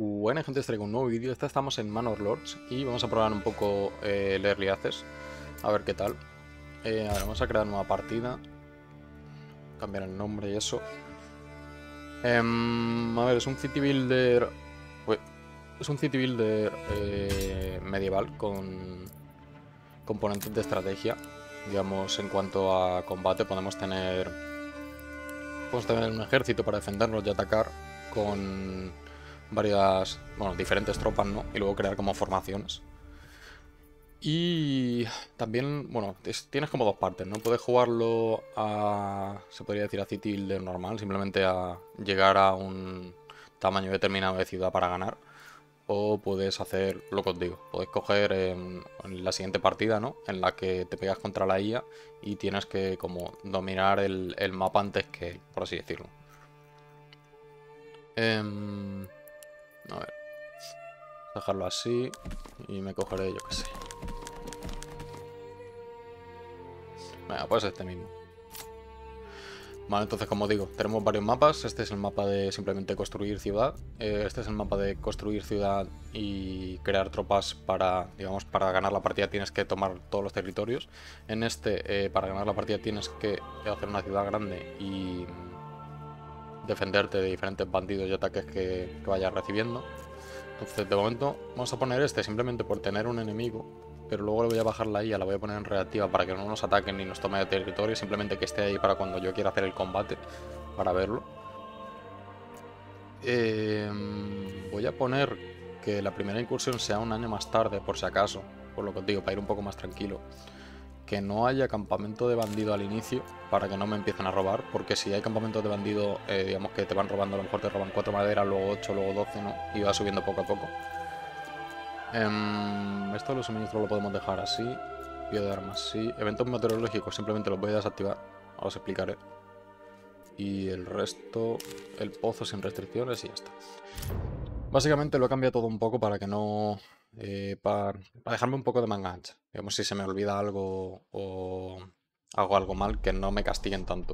Buena gente, os traigo un nuevo vídeo. Estamos en Manor Lords y vamos a probar un poco el Early Access. A ver qué tal. A ver, vamos a crear nueva partida. Cambiar el nombre y eso. A ver, es un City Builder... Ué, es un City Builder medieval con componentes de estrategia. Digamos, en cuanto a combate podemos tener un ejército para defendernos y atacar con varias, bueno, diferentes tropas, ¿no? Y luego crear como formaciones. Y también, bueno, tienes como dos partes, ¿no? Puedes jugarlo a, se podría decir, a City Builder normal, simplemente a llegar a un tamaño determinado de ciudad para ganar. O puedes hacer lo que os digo, puedes coger en la siguiente partida, ¿no? En la que te pegas contra la IA y tienes que como dominar el mapa antes que él, por así decirlo. A ver, dejarlo así y me cogeré, yo qué sé. Venga, pues este mismo. Vale, entonces como digo, tenemos varios mapas. Este es el mapa de simplemente construir ciudad. Este es el mapa de construir ciudad y crear tropas para, digamos, para ganar la partida tienes que tomar todos los territorios. En este, para ganar la partida tienes que hacer una ciudad grande y defenderte de diferentes bandidos y ataques que vayas recibiendo. Entonces de momento vamos a poner este simplemente por tener un enemigo, pero luego le voy a bajar la IA, la voy a poner en reactiva para que no nos ataquen ni nos tome de territorio, simplemente que esté ahí para cuando yo quiera hacer el combate, para verlo. Voy a poner que la primera incursión sea un año más tarde, por si acaso, por lo que os digo, para ir un poco más tranquilo. Que no haya campamento de bandido al inicio para que no me empiecen a robar, porque si hay campamentos de bandido, digamos que te van robando, a lo mejor te roban 4 maderas, luego 8, luego 12, ¿no? Y va subiendo poco a poco. Esto de los suministros lo podemos dejar así. Pío de armas sí. Eventos meteorológicos simplemente los voy a desactivar. Ahora os explicaré. Y el resto, el pozo sin restricciones y ya está. Básicamente lo he cambiado todo un poco para que no... para dejarme un poco de manga ancha. Digamos, si se me olvida algo o hago algo mal, que no me castiguen tanto.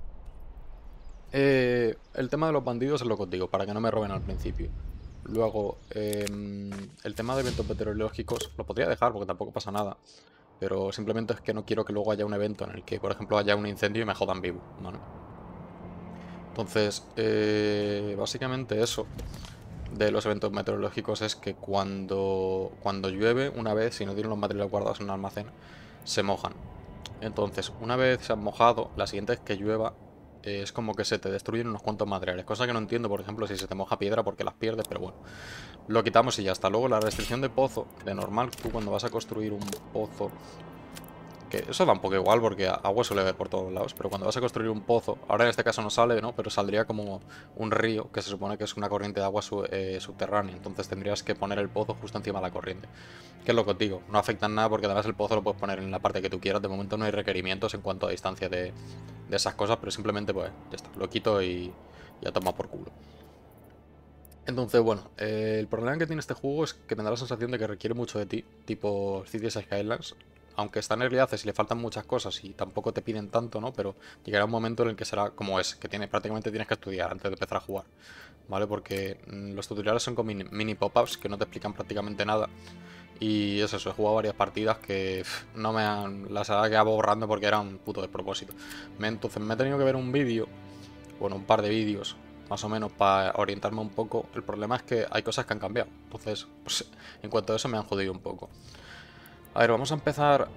El tema de los bandidos es lo que os digo, para que no me roben al principio. Luego, el tema de eventos meteorológicos lo podría dejar porque tampoco pasa nada. Pero simplemente es que no quiero que luego haya un evento en el que, por ejemplo, haya un incendio y me jodan vivo, ¿vale? Entonces, básicamente eso de los eventos meteorológicos es que cuando llueve, una vez, si no tienen los materiales guardados en un almacén, se mojan. Entonces, una vez se han mojado, la siguiente vez que llueva, es como que se te destruyen unos cuantos materiales. Cosa que no entiendo, por ejemplo, si se te moja piedra porque las pierdes, pero bueno. Lo quitamos y ya está. Luego la restricción de pozo, de normal, tú cuando vas a construir un pozo... Que eso da un poco igual porque agua suele haber por todos lados, pero cuando vas a construir un pozo, ahora en este caso no sale, ¿no? Pero saldría como un río, que se supone que es una corriente de agua subterránea, entonces tendrías que poner el pozo justo encima de la corriente. ¿Qué es lo que os digo? No afecta en nada porque además el pozo lo puedes poner en la parte que tú quieras, de momento no hay requerimientos en cuanto a distancia de esas cosas, pero simplemente pues ya está, lo quito y ya toma por culo. Entonces, bueno, el problema que tiene este juego es que me da la sensación de que requiere mucho de ti, tipo Cities Skylines. Aunque está en Early Access y le faltan muchas cosas y tampoco te piden tanto, ¿no? Pero llegará un momento en el que será como es, que prácticamente tienes que estudiar antes de empezar a jugar, ¿vale? Porque los tutoriales son con mini pop-ups que no te explican prácticamente nada. Y es eso, he jugado varias partidas que no me han... las he quedado borrando porque eran un puto despropósito. Entonces me he tenido que ver un vídeo, bueno, un par de vídeos, más o menos, para orientarme un poco. El problema es que hay cosas que han cambiado. Entonces, pues, en cuanto a eso me han jodido un poco. A ver, vamos a empezar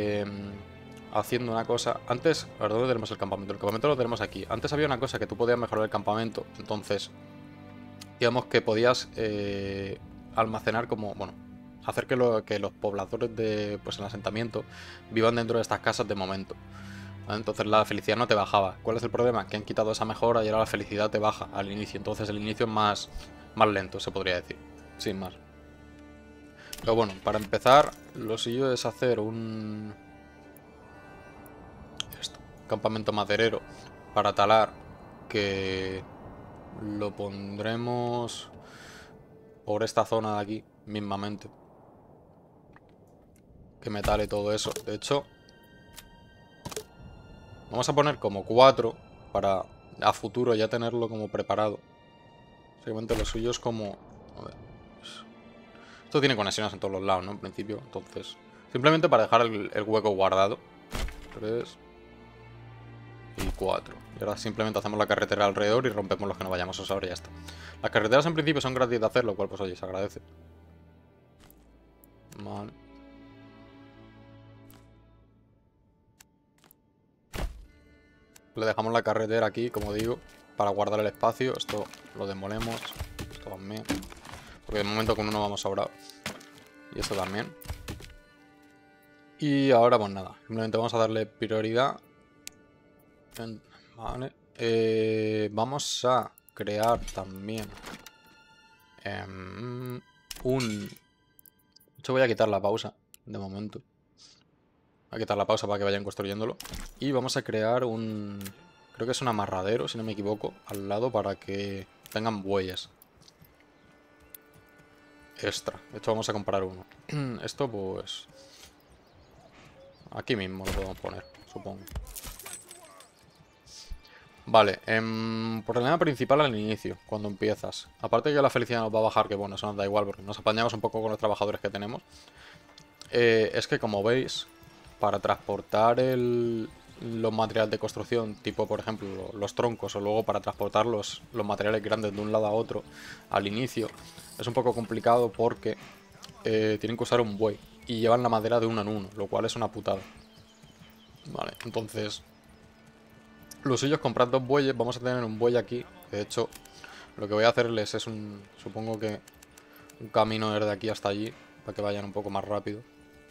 haciendo una cosa. Antes, a ver, ¿dónde tenemos el campamento? El campamento lo tenemos aquí. Antes había una cosa que tú podías mejorar el campamento. Entonces, digamos que podías almacenar como, bueno, hacer que los pobladores de, pues, el asentamiento vivan dentro de estas casas de momento. ¿Vale? Entonces la felicidad no te bajaba. ¿Cuál es el problema? Que han quitado esa mejora y ahora la felicidad te baja al inicio. Entonces el inicio es más lento, se podría decir. Sin más. Pero bueno, para empezar, lo suyo es hacer un campamento maderero para talar, que lo pondremos por esta zona de aquí mismamente, que me tale todo eso. De hecho, vamos a poner como 4 para a futuro ya tenerlo como preparado. Simplemente lo suyo es como... A ver. Esto tiene conexiones en todos los lados, ¿no? En principio, entonces... Simplemente para dejar el hueco guardado. 3 y 4. Y ahora simplemente hacemos la carretera alrededor y rompemos los que no vayamos a usar y ya está. Las carreteras en principio son gratis de hacer, lo cual pues oye, se agradece. Vale. Le dejamos la carretera aquí, como digo, para guardar el espacio. Esto lo demolemos. Esto también. Porque de momento con uno vamos sobrados. Y esto también. Y ahora pues nada. Simplemente vamos a darle prioridad. Vale. Vamos a crear también un... Yo voy a quitar la pausa de momento. Voy a quitar la pausa para que vayan construyéndolo. Y vamos a crear un... Creo que es un amarradero, si no me equivoco, al lado para que tengan bueyes. Extra. De hecho, vamos a comprar uno. Esto, pues... Aquí mismo lo podemos poner, supongo. Vale, problema principal al inicio, cuando empiezas. Aparte de que la felicidad nos va a bajar, que bueno, eso nos da igual porque nos apañamos un poco con los trabajadores que tenemos. Es que como veis, para transportar los materiales de construcción, tipo por ejemplo los troncos, o luego para transportar los materiales grandes de un lado a otro al inicio, es un poco complicado porque tienen que usar un buey y llevan la madera de uno en uno, lo cual es una putada. Vale, entonces lo suyo es comprar 2 bueyes. Vamos a tener un buey aquí. De hecho, lo que voy a hacerles es supongo que un camino desde aquí hasta allí, para que vayan un poco más rápido.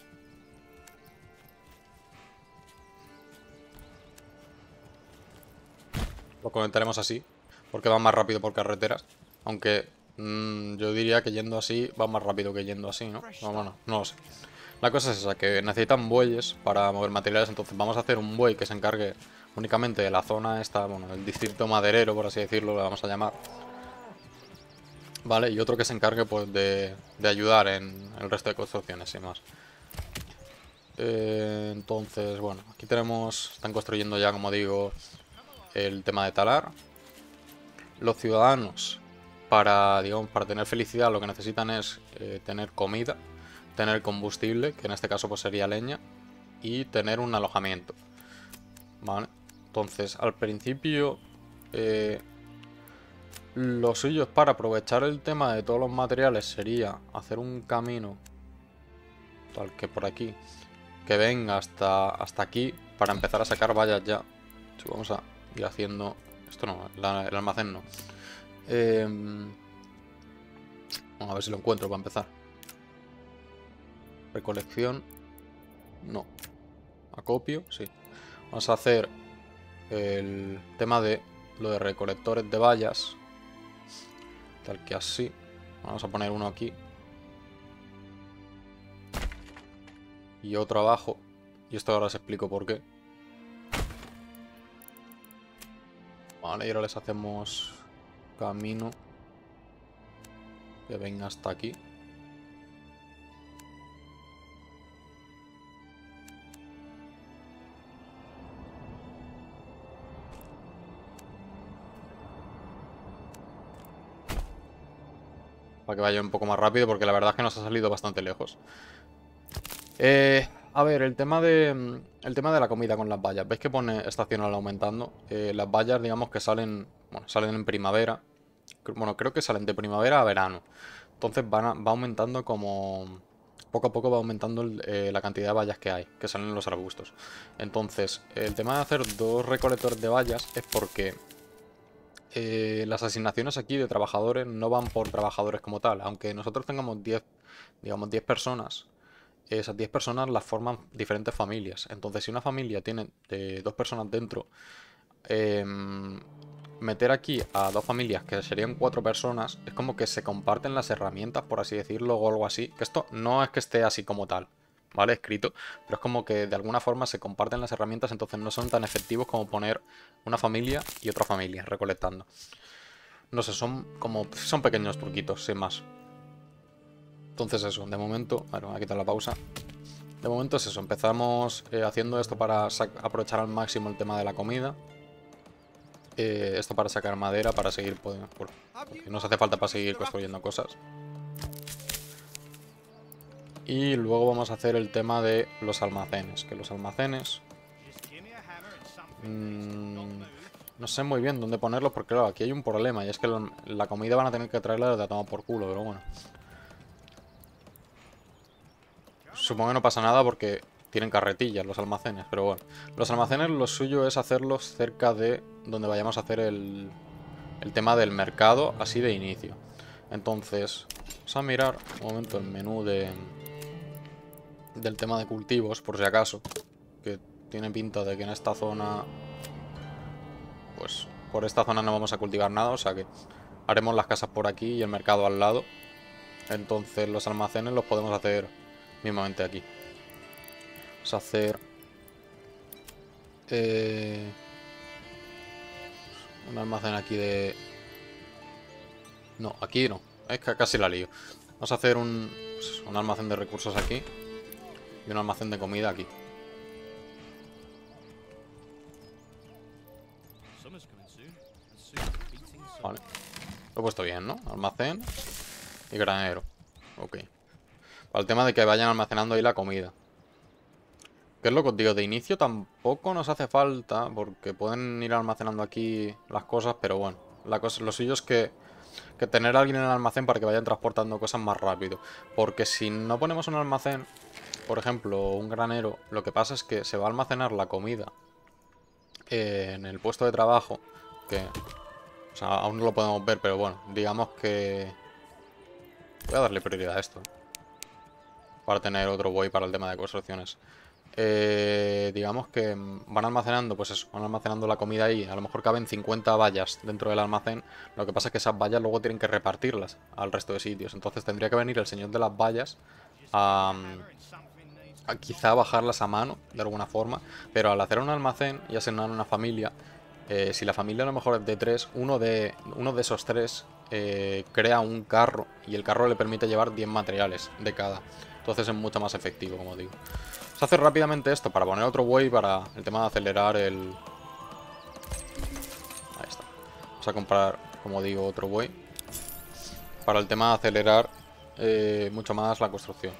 Lo conectaremos así, porque van más rápido por carreteras. Aunque yo diría que yendo así va más rápido que yendo así, ¿no? No, bueno, no lo sé. La cosa es esa, que necesitan bueyes para mover materiales. Entonces vamos a hacer un buey que se encargue únicamente de la zona esta, bueno, el distrito maderero, por así decirlo, lo vamos a llamar. Vale, y otro que se encargue pues de ayudar en el resto de construcciones y más. Entonces, bueno, aquí tenemos, están construyendo ya, como digo, el tema de talar. Los ciudadanos, digamos, para tener felicidad, lo que necesitan es tener comida, tener combustible, que en este caso pues sería leña, y tener un alojamiento. Vale, entonces al principio lo suyo es, para aprovechar el tema de todos los materiales, sería hacer un camino tal que por aquí, que venga hasta aquí, para empezar a sacar vallas ya. Vamos a ir haciendo... Esto no, el almacén no. Vamos a ver si lo encuentro para empezar. Recolección. No. Acopio, sí. Vamos a hacer el tema de lo de recolectores de vallas. Tal que así. Vamos a poner uno aquí. Y otro abajo. Y esto ahora os explico por qué. Vale, y ahora les hacemos camino que venga hasta aquí. Para que vaya un poco más rápido, porque la verdad es que nos ha salido bastante lejos. A ver, el tema de la comida con las vallas. ¿Veis que pone estacional aumentando? Las vallas, digamos que salen en primavera. Bueno, creo que salen de primavera a verano. Entonces va aumentando como... Poco a poco va aumentando la cantidad de vallas que hay, que salen en los arbustos. Entonces, el tema de hacer 2 recolectores de vallas es porque las asignaciones aquí de trabajadores no van por trabajadores como tal. Aunque nosotros tengamos 10, digamos 10 personas, esas 10 personas las forman diferentes familias. Entonces, si una familia tiene 2 personas dentro, meter aquí a 2 familias, que serían 4 personas, es como que se comparten las herramientas, por así decirlo, o algo así. Que esto no es que esté así como tal, ¿vale? Escrito, pero es como que de alguna forma se comparten las herramientas, entonces no son tan efectivos como poner una familia y otra familia recolectando. No sé, son pequeños truquitos, sin más. Entonces eso, de momento... Bueno, voy a quitar la pausa. De momento es eso, empezamos haciendo esto para aprovechar al máximo el tema de la comida. Esto para sacar madera, para seguir... porque nos hace falta para seguir construyendo cosas. Y luego vamos a hacer el tema de los almacenes. Que los almacenes... no sé muy bien dónde ponerlos porque claro, aquí hay un problema. Y es que la comida van a tener que traerla de a tomar por culo, pero bueno. Supongo que no pasa nada porque tienen carretillas los almacenes, pero bueno. Los almacenes lo suyo es hacerlos cerca de donde vayamos a hacer el tema del mercado, así de inicio. Entonces, vamos a mirar un momento el menú del tema de cultivos, por si acaso. Que tiene pinta de que en esta zona... Pues por esta zona no vamos a cultivar nada, o sea que haremos las casas por aquí y el mercado al lado. Entonces los almacenes los podemos hacer mismamente aquí. Vamos a hacer... un almacén aquí de... No, aquí no. Es que casi la lío. Vamos a hacer un almacén de recursos aquí. Y un almacén de comida aquí. Vale. Lo he puesto bien, ¿no? Almacén y granero. Ok. Para el tema de que vayan almacenando ahí la comida. ¿Qué es lo que os digo? De inicio tampoco nos hace falta, porque pueden ir almacenando aquí las cosas, pero bueno. Lo suyo es que tener a alguien en el almacén para que vayan transportando cosas más rápido. Porque si no ponemos un almacén, por ejemplo, un granero, lo que pasa es que se va a almacenar la comida en el puesto de trabajo, que... O sea, aún no lo podemos ver, pero bueno, digamos que... Voy a darle prioridad a esto, para tener otro buey para el tema de construcciones. Digamos que van almacenando, pues eso, van almacenando la comida ahí. A lo mejor caben 50 vallas dentro del almacén. Lo que pasa es que esas vallas luego tienen que repartirlas al resto de sitios. Entonces tendría que venir el señor de las vallas a quizá bajarlas a mano, de alguna forma. Pero al hacer un almacén y asignar una familia, si la familia a lo mejor es de 3, uno de esos 3 crea un carro y el carro le permite llevar 10 materiales de cada. Entonces es mucho más efectivo, como digo. Vamos a hacer rápidamente esto para poner otro buey para el tema de acelerar el... Ahí está. Vamos a comprar, como digo, otro buey para el tema de acelerar mucho más la construcción.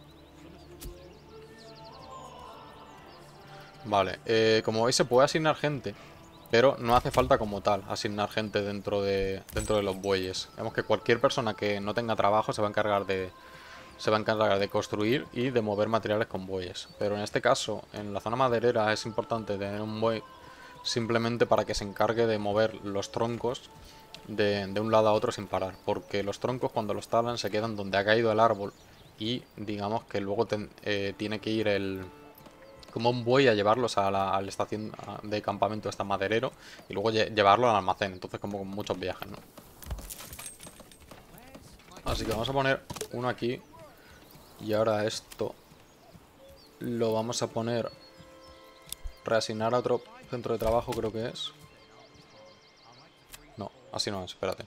Vale, como veis se puede asignar gente, pero no hace falta como tal asignar gente dentro de los bueyes. Vemos que cualquier persona que no tenga trabajo se va a encargar de construir y de mover materiales con bueyes. Pero en este caso, en la zona maderera es importante tener un buey simplemente para que se encargue de mover los troncos de un lado a otro sin parar. Porque los troncos cuando los talan se quedan donde ha caído el árbol y digamos que luego tiene que ir como un buey a llevarlos a la estación de campamento esta maderero y luego llevarlo al almacén. Entonces como con muchos viajes, ¿no? Así que vamos a poner uno aquí. Y ahora esto lo vamos a poner... Reasignar a otro centro de trabajo, creo que es. No, así no es, espérate.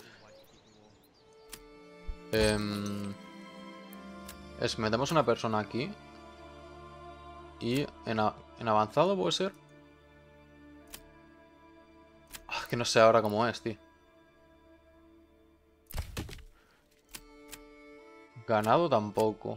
Metemos una persona aquí. Y en avanzado puede ser. Que no sé ahora cómo es, tío. Ganado tampoco.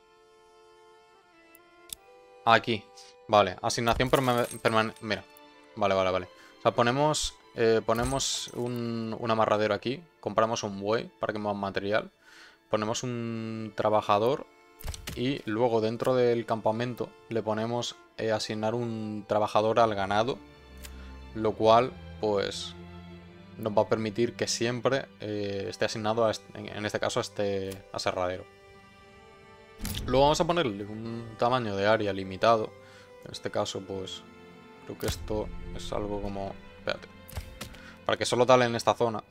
Aquí. Vale, asignación permanente. Mira. Vale. O sea, ponemos un amarradero aquí. Compramos un buey para que mueva material. Ponemos un trabajador. Y luego dentro del campamento le ponemos asignar un trabajador al ganado. Lo cual, pues, nos va a permitir que siempre esté asignado, en este caso, a este aserradero. Luego vamos a ponerle un tamaño de área limitado. En este caso, pues, creo que esto es algo como... Espérate. Para que solo tale en esta zona.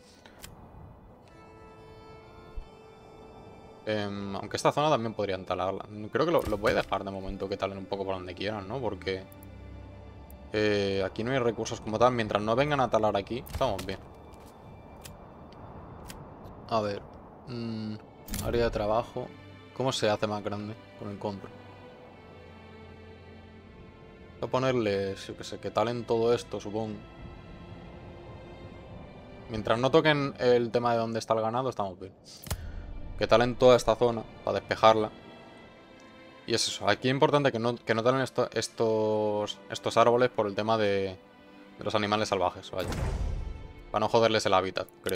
Aunque esta zona también podrían talarla. Creo que lo voy a dejar de momento que talen un poco por donde quieran, ¿no? Porque aquí no hay recursos como tal. Mientras no vengan a talar aquí, estamos bien. A ver. Área de trabajo. ¿Cómo se hace más grande con el control? Voy a ponerles, yo que sé, que talen todo esto, supongo. Mientras no toquen el tema de dónde está el ganado, estamos bien. Que talen toda esta zona para despejarla. Y es eso. Aquí es importante que no talen estos árboles por el tema de los animales salvajes, vaya. Para no joderles el hábitat, creo.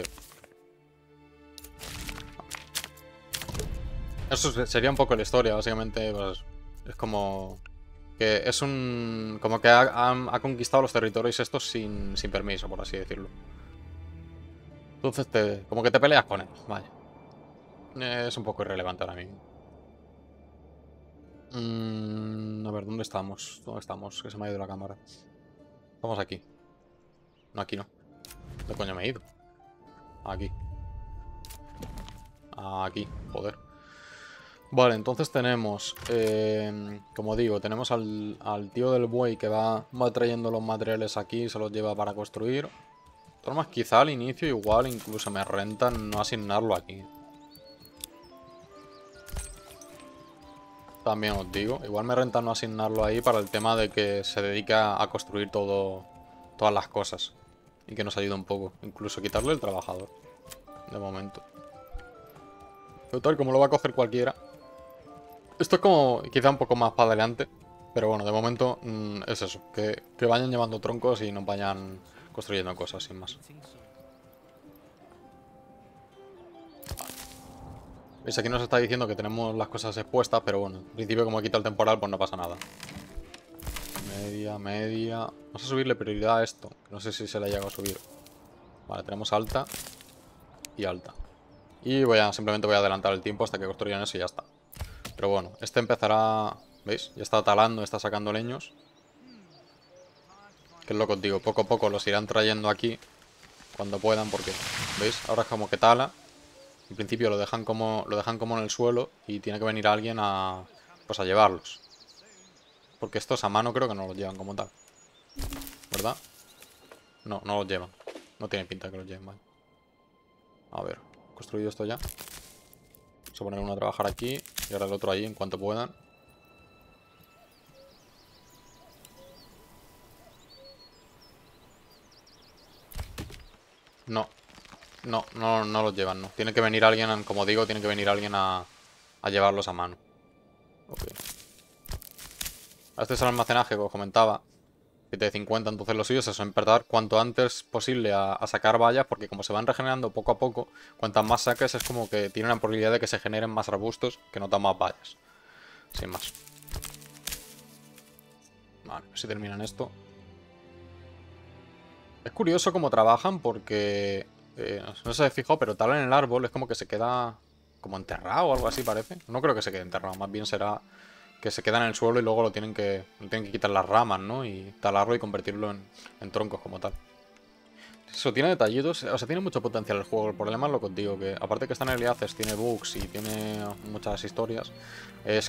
Eso sería un poco la historia, básicamente. Pues, es como que es un... Como que ha conquistado los territorios estos sin permiso, por así decirlo. Entonces como que te peleas con él, vaya. Es un poco irrelevante ahora mismo. A ver, ¿dónde estamos? ¿Dónde estamos? Que se me ha ido la cámara. Estamos aquí. No, aquí no. ¿Dónde coño me he ido? Aquí. Aquí, joder. Vale, entonces tenemos, como digo, tenemos al tío del buey que va trayendo los materiales aquí y se los lleva para construir. De todas formas, quizá al inicio igual incluso me renta no asignarlo aquí. También os digo, igual me renta no asignarlo ahí para el tema de que se dedica a construir todas las cosas. Y que nos ayude un poco. Incluso quitarle el trabajador. De momento. Total, como lo va a coger cualquiera. Esto es como quizá un poco más para adelante. Pero bueno, de momento es eso. Que vayan llevando troncos y no vayan construyendo cosas sin más. ¿Veis? Aquí nos está diciendo que tenemos las cosas expuestas. Pero bueno, en principio como he quitado el temporal pues no pasa nada. Media, media. Vamos a subirle prioridad a esto. No sé si se le ha llegado a subir. Vale, tenemos alta y alta. Y simplemente voy a adelantar el tiempo hasta que construyan eso y ya está. Pero bueno, este empezará... ¿Veis? Ya está talando, está sacando leños. Que es lo que os digo, poco a poco los irán trayendo aquí cuando puedan, porque... ¿Veis? Ahora es como que tala. En principio lo dejan como en el suelo y tiene que venir alguien pues a llevarlos. Porque estos a mano creo que no los llevan como tal. ¿Verdad? No, no los llevan. No tiene pinta que los lleven, vale. A ver, construido esto ya. Vamos a poner uno a trabajar aquí y ahora el otro ahí en cuanto puedan. No, no los llevan, no. Tiene que venir alguien, como digo, tiene que venir alguien a llevarlos a mano. Ok. Este es el almacenaje que os comentaba. 750, entonces lo suyo es eso, empezar cuanto antes posible a sacar vallas, porque como se van regenerando poco a poco, cuantas más saques es como que tiene una probabilidad de que se generen más arbustos que no dan más vallas. Sin más. Vale, a ver si terminan esto. Es curioso cómo trabajan porque... no se fijó, pero tal en el árbol es como que se queda como enterrado o algo así parece. No creo que se quede enterrado, más bien será que se queda en el suelo y luego lo tienen que quitar las ramas, ¿no? Y talarlo y convertirlo en troncos como tal. Eso tiene detallitos, o sea, tiene mucho potencial el juego. El problema es lo que os digo, que aparte que está en Early Access, tiene bugs y tiene muchas historias, es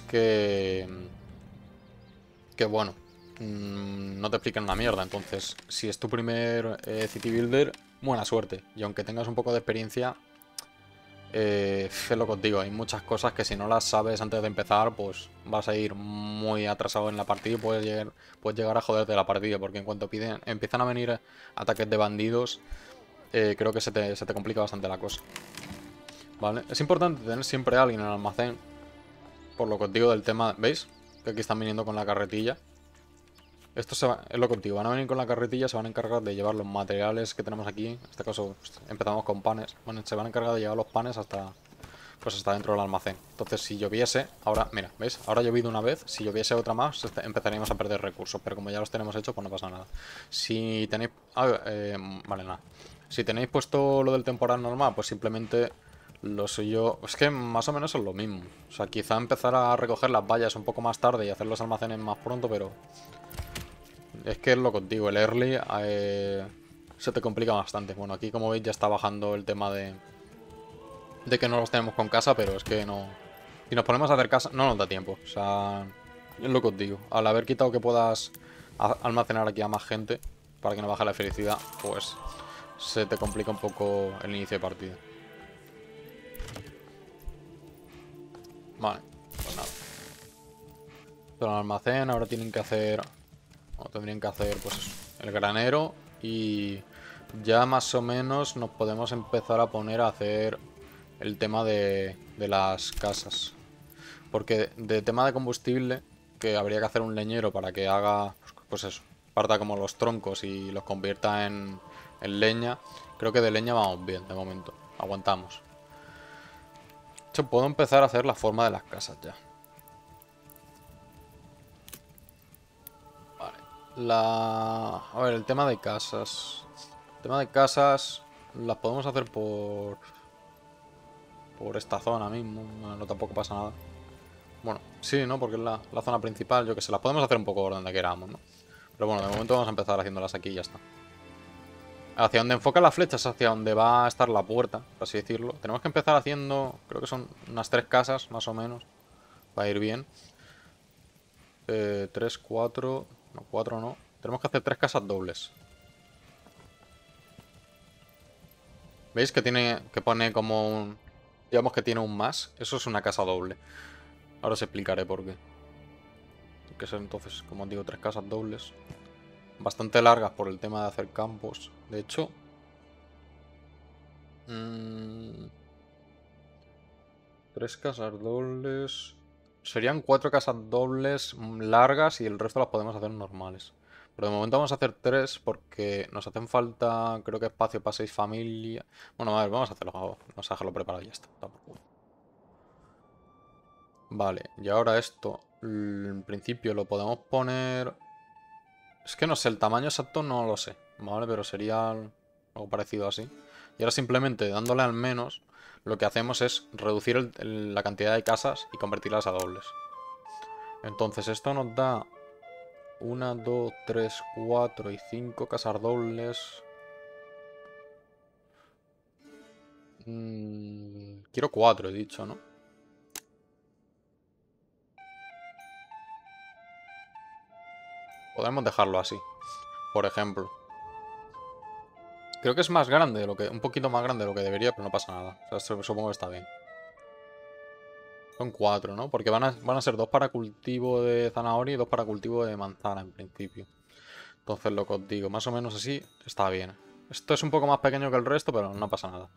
que bueno, no te explican una mierda. Entonces, si es tu primer City Builder, buena suerte. Y aunque tengas un poco de experiencia, es lo que os digo, hay muchas cosas que si no las sabes antes de empezar, pues vas a ir muy atrasado en la partida y puedes llegar a joderte la partida, porque en cuanto empiezan a venir ataques de bandidos, creo que se te complica bastante la cosa. ¿Vale? Es importante tener siempre a alguien en el almacén, por lo que os digo del tema, ¿veis? Que aquí están viniendo con la carretilla. Esto es lo que os digo, van a venir con la carretilla, se van a encargar de llevar los materiales que tenemos aquí. En este caso pues, empezamos con panes. Bueno, se van a encargar de llevar los panes hasta dentro del almacén. Entonces si lloviese, ahora, mira, ¿veis? Ahora ha llovido una vez, si lloviese otra más empezaríamos a perder recursos. Pero como ya los tenemos hechos, pues no pasa nada. Si tenéis... vale, nada. Si tenéis puesto lo del temporal normal, pues simplemente... Lo suyo... Es que más o menos es lo mismo. O sea, quizá empezar a recoger las vallas un poco más tarde y hacer los almacenes más pronto, pero... Es que es lo contigo, el early se te complica bastante. Bueno, aquí como veis ya está bajando el tema de que no los tenemos con casa, pero es que no... Si nos ponemos a hacer casa, no nos da tiempo. O sea, es lo que os digo. Al haber quitado que puedas almacenar aquí a más gente, para que no baje la felicidad, pues se te complica un poco el inicio de partida. Vale, pues nada. Pero el almacén ahora tienen que hacer... O tendrían que hacer, pues eso, el granero. Y ya más o menos nos podemos empezar a poner a hacer el tema de las casas. Porque de tema de combustible, que habría que hacer un leñero para que haga, pues eso, parta como los troncos y los convierta en leña. Creo que de leña vamos bien, de momento. Aguantamos. De hecho, puedo empezar a hacer la forma de las casas ya. Vale. A ver, el tema de casas. El tema de casas las podemos hacer por esta zona mismo. No, tampoco pasa nada. Bueno, sí, ¿no? Porque es la zona principal. Yo que sé, las podemos hacer un poco por donde queramos, ¿no? Pero bueno, de momento vamos a empezar haciéndolas aquí y ya está. Hacia donde enfoca la flecha es hacia donde va a estar la puerta, por así decirlo. Tenemos que empezar haciendo, creo que son unas 3 casas, más o menos. Va a ir bien. 3, 4... No, 4 no. Tenemos que hacer 3 casas dobles. ¿Veis que pone como un... Digamos que tiene un más? Eso es una casa doble. Ahora os explicaré por qué. Tiene que ser entonces, como os digo, 3 casas dobles. Bastante largas por el tema de hacer campos. De hecho... 3 casas dobles... Serían 4 casas dobles largas y el resto las podemos hacer normales. Pero de momento vamos a hacer 3 porque nos hacen falta, creo que espacio para 6 familias. Bueno, a ver, vamos a hacerlo. Vamos a dejarlo preparado y ya está. Vale, y ahora esto, en principio lo podemos poner... Es que no sé, el tamaño exacto no lo sé, ¿vale? Pero sería algo parecido así. Y ahora simplemente dándole al menos, lo que hacemos es reducir la cantidad de casas y convertirlas a dobles. Entonces esto nos da 1, 2, 3, 4 y 5 casas dobles. Quiero 4, he dicho, ¿no? Podemos dejarlo así, por ejemplo. Creo que es más grande de lo que... Un poquito más grande de lo que debería, pero no pasa nada. O sea, supongo que está bien. Son 4, ¿no? Porque van a ser 2 para cultivo de zanahoria y 2 para cultivo de manzana, en principio. Entonces, lo que os digo, más o menos así, está bien. Esto es un poco más pequeño que el resto, pero no pasa nada.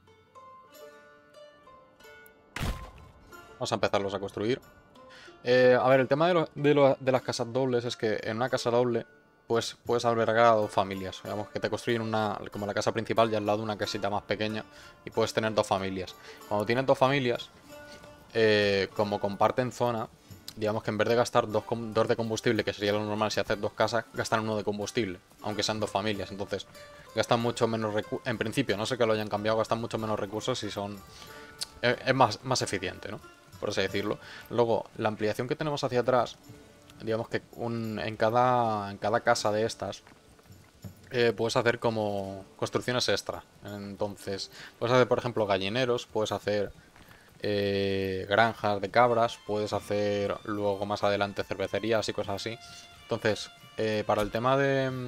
Vamos a empezarlos a construir. A ver, el tema de las casas dobles es que en una casa doble pues puedes albergar a 2 familias. Digamos que te construyen como la casa principal y al lado una casita más pequeña y puedes tener 2 familias. Cuando tienes 2 familias, como comparten zona, digamos que en vez de gastar 2 de combustible, que sería lo normal si haces 2 casas, gastan 1 de combustible, aunque sean 2 familias. Entonces gastan mucho menos recursos. En principio, no sé que lo hayan cambiado, gastan mucho menos recursos y son... Es más eficiente, ¿no? Por así decirlo. Luego, la ampliación que tenemos hacia atrás, digamos que en cada casa de estas puedes hacer como construcciones extra. Entonces, puedes hacer, por ejemplo, gallineros, puedes hacer granjas de cabras, puedes hacer luego más adelante cervecerías y cosas así. Entonces, para el tema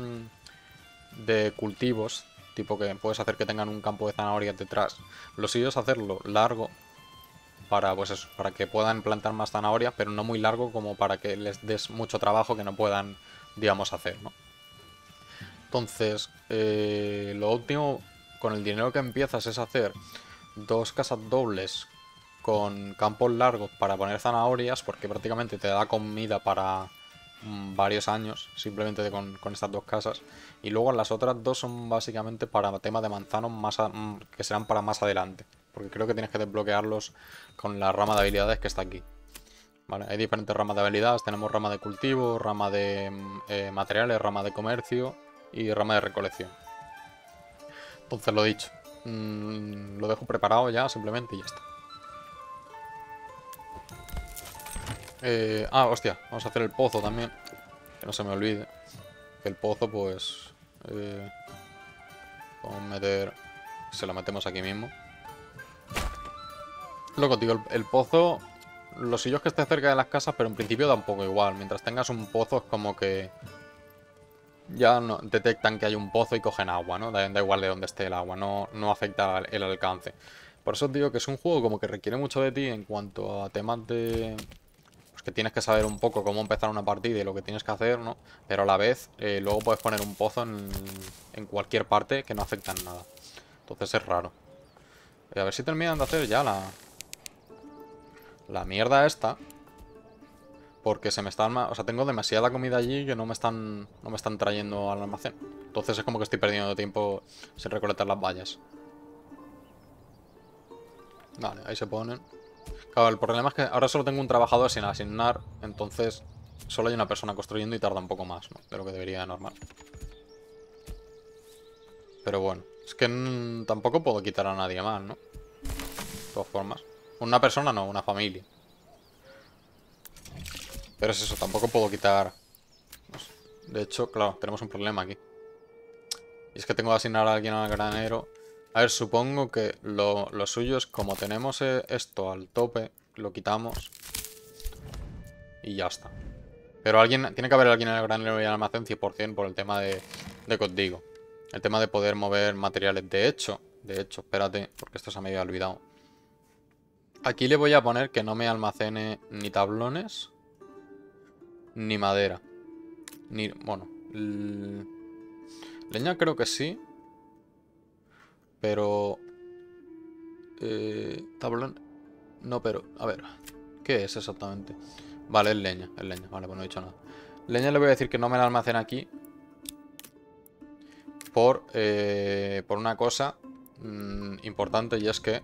de cultivos, tipo que puedes hacer que tengan un campo de zanahorias detrás, lo suyo es hacerlo largo para, pues eso, para que puedan plantar más zanahorias, pero no muy largo como para que les des mucho trabajo que no puedan, digamos, hacer, ¿no? Entonces, lo último, con el dinero que empiezas es hacer 2 casas dobles con campos largos para poner zanahorias, porque prácticamente te da comida para varios años, simplemente con estas 2 casas. Y luego las otras 2 son básicamente para temas de manzanos que serán para más adelante, porque creo que tienes que desbloquearlos con la rama de habilidades que está aquí. Vale, hay diferentes ramas de habilidades, tenemos rama de cultivo, rama de materiales, rama de comercio y rama de recolección. Entonces lo dicho, lo dejo preparado ya simplemente y ya está. Hostia, vamos a hacer el pozo también, que no se me olvide. Que el pozo pues... vamos a meter... Se lo metemos aquí mismo. Luego, digo, el pozo... Los sillos que esté cerca de las casas, pero en principio da un poco igual. Mientras tengas un pozo es como que... Ya no, detectan que hay un pozo y cogen agua, ¿no? Da igual de dónde esté el agua, no afecta el alcance. Por eso os digo que es un juego como que requiere mucho de ti en cuanto a temas de... Pues que tienes que saber un poco cómo empezar una partida y lo que tienes que hacer, ¿no? Pero a la vez, luego puedes poner un pozo en cualquier parte que no afecta en nada. Entonces es raro. A ver si terminan de hacer ya la mierda esta. Porque se me están... O sea, tengo demasiada comida allí que no me están trayendo al almacén. Entonces es como que estoy perdiendo tiempo sin recolectar las vallas. Vale, ahí se ponen. Claro, el problema es que ahora solo tengo un trabajador sin asignar, entonces solo hay una persona construyendo y tarda un poco más, ¿no? De lo que debería de normal. Pero bueno, es que tampoco puedo quitar a nadie más, ¿no? De todas formas. Una persona no, una familia. Pero es eso, tampoco puedo quitar... no sé. De hecho, claro, tenemos un problema aquí. Y es que tengo que asignar a alguien al granero. A ver, supongo que lo suyo es como tenemos esto al tope, lo quitamos y ya está. Pero tiene que haber alguien en el granero y en el almacén 100% por el tema de que os digo. El tema de poder mover materiales. De hecho, espérate, porque esto se me había olvidado. Aquí le voy a poner que no me almacene ni tablones, ni madera. Ni, bueno, leña creo que sí. Pero... tablón... No, pero... A ver, ¿qué es exactamente? Vale, es leña, es leña. Vale, pues no he dicho nada. Leña le voy a decir que no me la almacene aquí. Por una cosa importante, y es que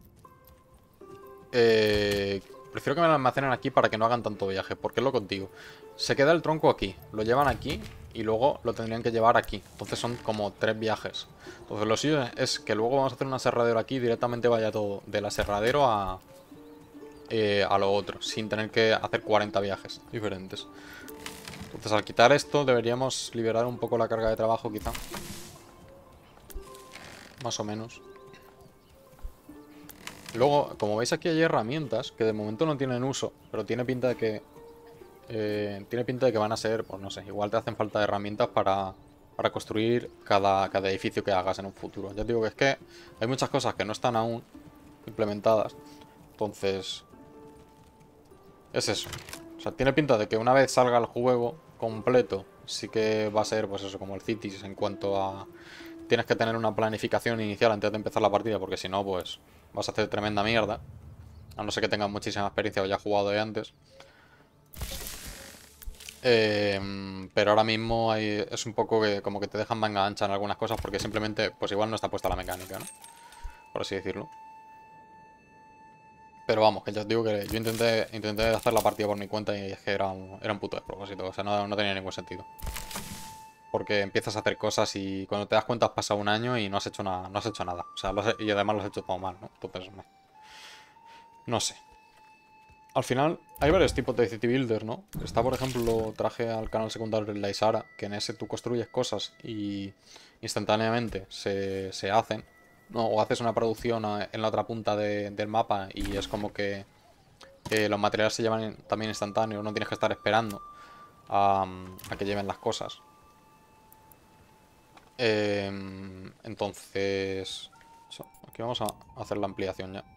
prefiero que me la almacenen aquí para que no hagan tanto viaje. Porque es lo contigo. Se queda el tronco aquí, lo llevan aquí y luego lo tendrían que llevar aquí. Entonces son como 3 viajes. Entonces lo suyo es que luego vamos a hacer un aserradero aquí y directamente vaya todo del aserradero a lo otro, sin tener que hacer 40 viajes diferentes. Entonces al quitar esto deberíamos liberar un poco la carga de trabajo quizá. Más o menos. Luego, como veis aquí hay herramientas que de momento no tienen uso, pero tiene pinta de que... tiene pinta de que van a ser, pues no sé, igual te hacen falta herramientas para construir cada edificio que hagas en un futuro. Ya te digo que es que hay muchas cosas que no están aún implementadas. Entonces, es eso. O sea, tiene pinta de que una vez salga el juego completo, sí que va a ser, pues eso, como el Cities en cuanto a... Tienes que tener una planificación inicial antes de empezar la partida, porque si no, pues vas a hacer tremenda mierda. A no ser que tengas muchísima experiencia o ya jugado de antes. Pero ahora mismo es un poco que como que te dejan manga ancha en algunas cosas porque simplemente, pues igual no está puesta la mecánica, ¿no? Por así decirlo. Pero vamos, que ya os digo que yo intenté hacer la partida por mi cuenta y es que era un puto despropósito. O sea, no tenía ningún sentido. Porque empiezas a hacer cosas y cuando te das cuenta has pasado un año y no has hecho nada. No has hecho nada. O sea, y además lo has hecho todo mal, ¿no? Entonces, no sé. Al final, hay varios tipos de city builder, ¿no? Está, por ejemplo, traje al canal secundario de la Isara, que en ese tú construyes cosas y instantáneamente se hacen, ¿no? O haces una producción en la otra punta del mapa y es como que los materiales se llevan también instantáneos, no tienes que estar esperando a que lleven las cosas. Entonces, aquí vamos a hacer la ampliación ya.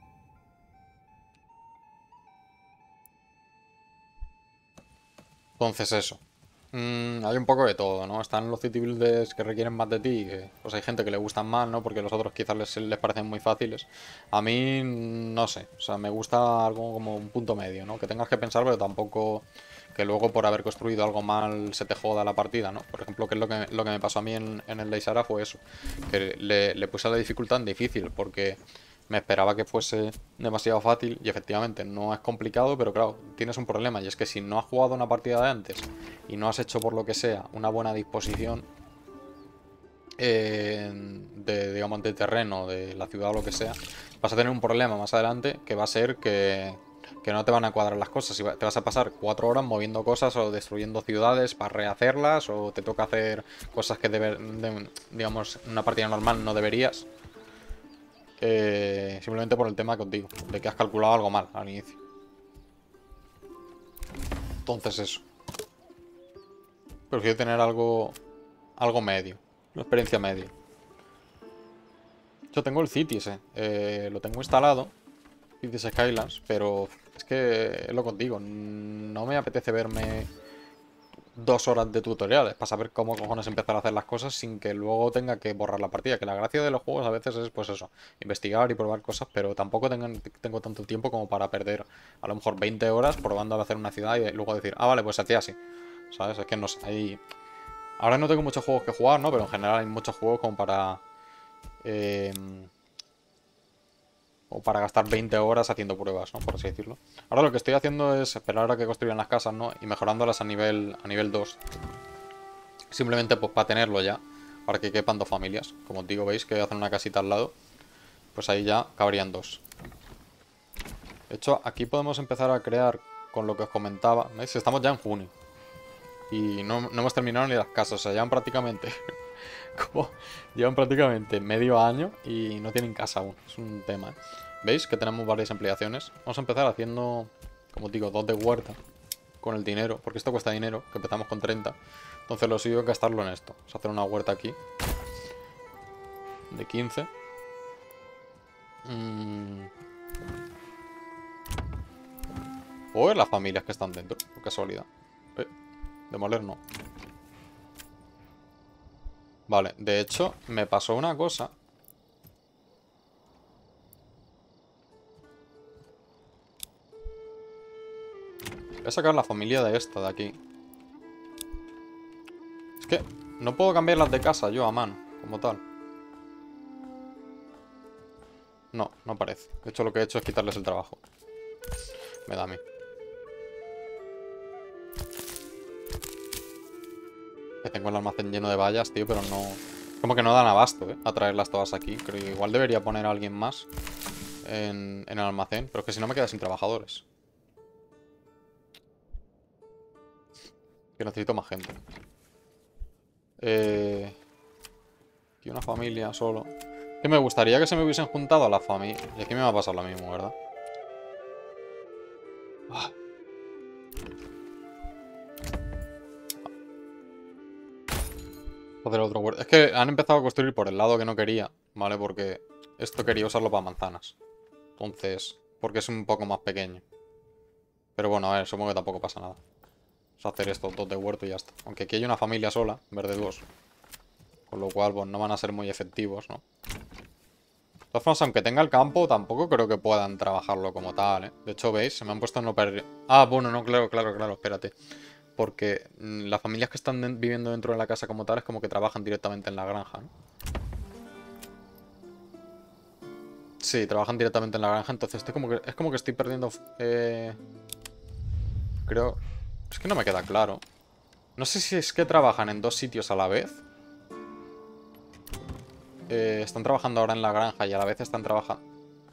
Entonces eso. Hay un poco de todo, ¿no? Están los city builders que requieren más de ti, que pues hay gente que le gustan más, ¿no? Porque los otros quizás les parecen muy fáciles. A mí, no sé, o sea, me gusta algo como un punto medio, ¿no? Que tengas que pensar, pero tampoco que luego por haber construido algo mal se te joda la partida, ¿no? Por ejemplo, que es lo que me pasó a mí en el Leisara fue eso, que le puse la dificultad en difícil, porque me esperaba que fuese demasiado fácil y efectivamente no es complicado, pero claro, tienes un problema y es que si no has jugado una partida de antes y no has hecho por lo que sea una buena disposición digamos, de terreno, de la ciudad o lo que sea, vas a tener un problema más adelante que va a ser que no te van a cuadrar las cosas y te vas a pasar 4 horas moviendo cosas o destruyendo ciudades para rehacerlas o te toca hacer cosas que digamos, en una partida normal no deberías. Simplemente por el tema que os digo, de que has calculado algo mal al inicio. Entonces eso. Prefiero tener algo medio, una experiencia media. Yo tengo el Cities, lo tengo instalado, Cities Skylines, pero es que es lo que os digo, no me apetece verme 2 horas de tutoriales para saber cómo cojones empezar a hacer las cosas sin que luego tenga que borrar la partida. Que la gracia de los juegos a veces es, pues eso, investigar y probar cosas, pero tampoco tengo tanto tiempo como para perder a lo mejor 20 horas probando a hacer una ciudad y luego decir, ah, vale, pues se hacía así. ¿Sabes? Es que no sé, hay... Ahora no tengo muchos juegos que jugar, ¿no? Pero en general hay muchos juegos como para... eh, o para gastar 20 horas haciendo pruebas, ¿no? Por así decirlo. Ahora lo que estoy haciendo es esperar a que construyan las casas, ¿no? Y mejorándolas a nivel 2. Simplemente pues para tenerlo ya. Para que quepan 2 familias. Como os digo, veis que hacen una casita al lado. Pues ahí ya cabrían 2. De hecho, aquí podemos empezar a crear con lo que os comentaba. ¿Veis? Estamos ya en junio. Y no hemos terminado ni las casas. O sea, llevan prácticamente... como llevan prácticamente medio año y no tienen casa aún. Es un tema, ¿eh? ¿Veis? Que tenemos varias ampliaciones. Vamos a empezar haciendo, como os digo, 2 de huerta. Con el dinero, porque esto cuesta dinero, que empezamos con 30. Entonces lo sigo gastarlo en esto. Vamos a hacer una huerta aquí. De 15. O ver las familias que están dentro, por casualidad. Demoler no. Vale, de hecho, me pasó una cosa. Voy a sacar la familia de esta de aquí. Es que no puedo cambiarlas de casa yo a mano, como tal. No, no parece. De hecho, lo que he hecho es quitarles el trabajo. Me da a mí. Que tengo el almacén lleno de vallas, tío, pero no... Como que no dan abasto, a traerlas todas aquí. Creo que igual debería poner a alguien más en el almacén. Pero es que si no me queda sin trabajadores. Que necesito más gente. Aquí una familia solo. Que me gustaría que se me hubiesen juntado a la familia. Y aquí me va a pasar lo mismo, ¿verdad? Ah. Hacer otro huerto. Es que han empezado a construir por el lado que no quería, ¿vale? Porque esto quería usarlo para manzanas. Entonces, porque es un poco más pequeño. Pero bueno, a ver, supongo que tampoco pasa nada. Vamos a hacer estos 2 de huerto y ya está. Aunque aquí hay una familia sola, en vez de 2. Con lo cual, pues no van a ser muy efectivos, ¿no? De todas formas, aunque tenga el campo, tampoco creo que puedan trabajarlo como tal, ¿eh? De hecho, ¿veis? Se me han puesto en no perder... Ah, bueno, no, claro, espérate. Porque las familias que están viviendo dentro de la casa como tal es como que trabajan directamente en la granja, ¿no? Sí, trabajan directamente en la granja, entonces es como que estoy perdiendo... Creo... Es que no me queda claro. No sé si es que trabajan en 2 sitios a la vez. Están trabajando ahora en la granja y a la vez están trabajando...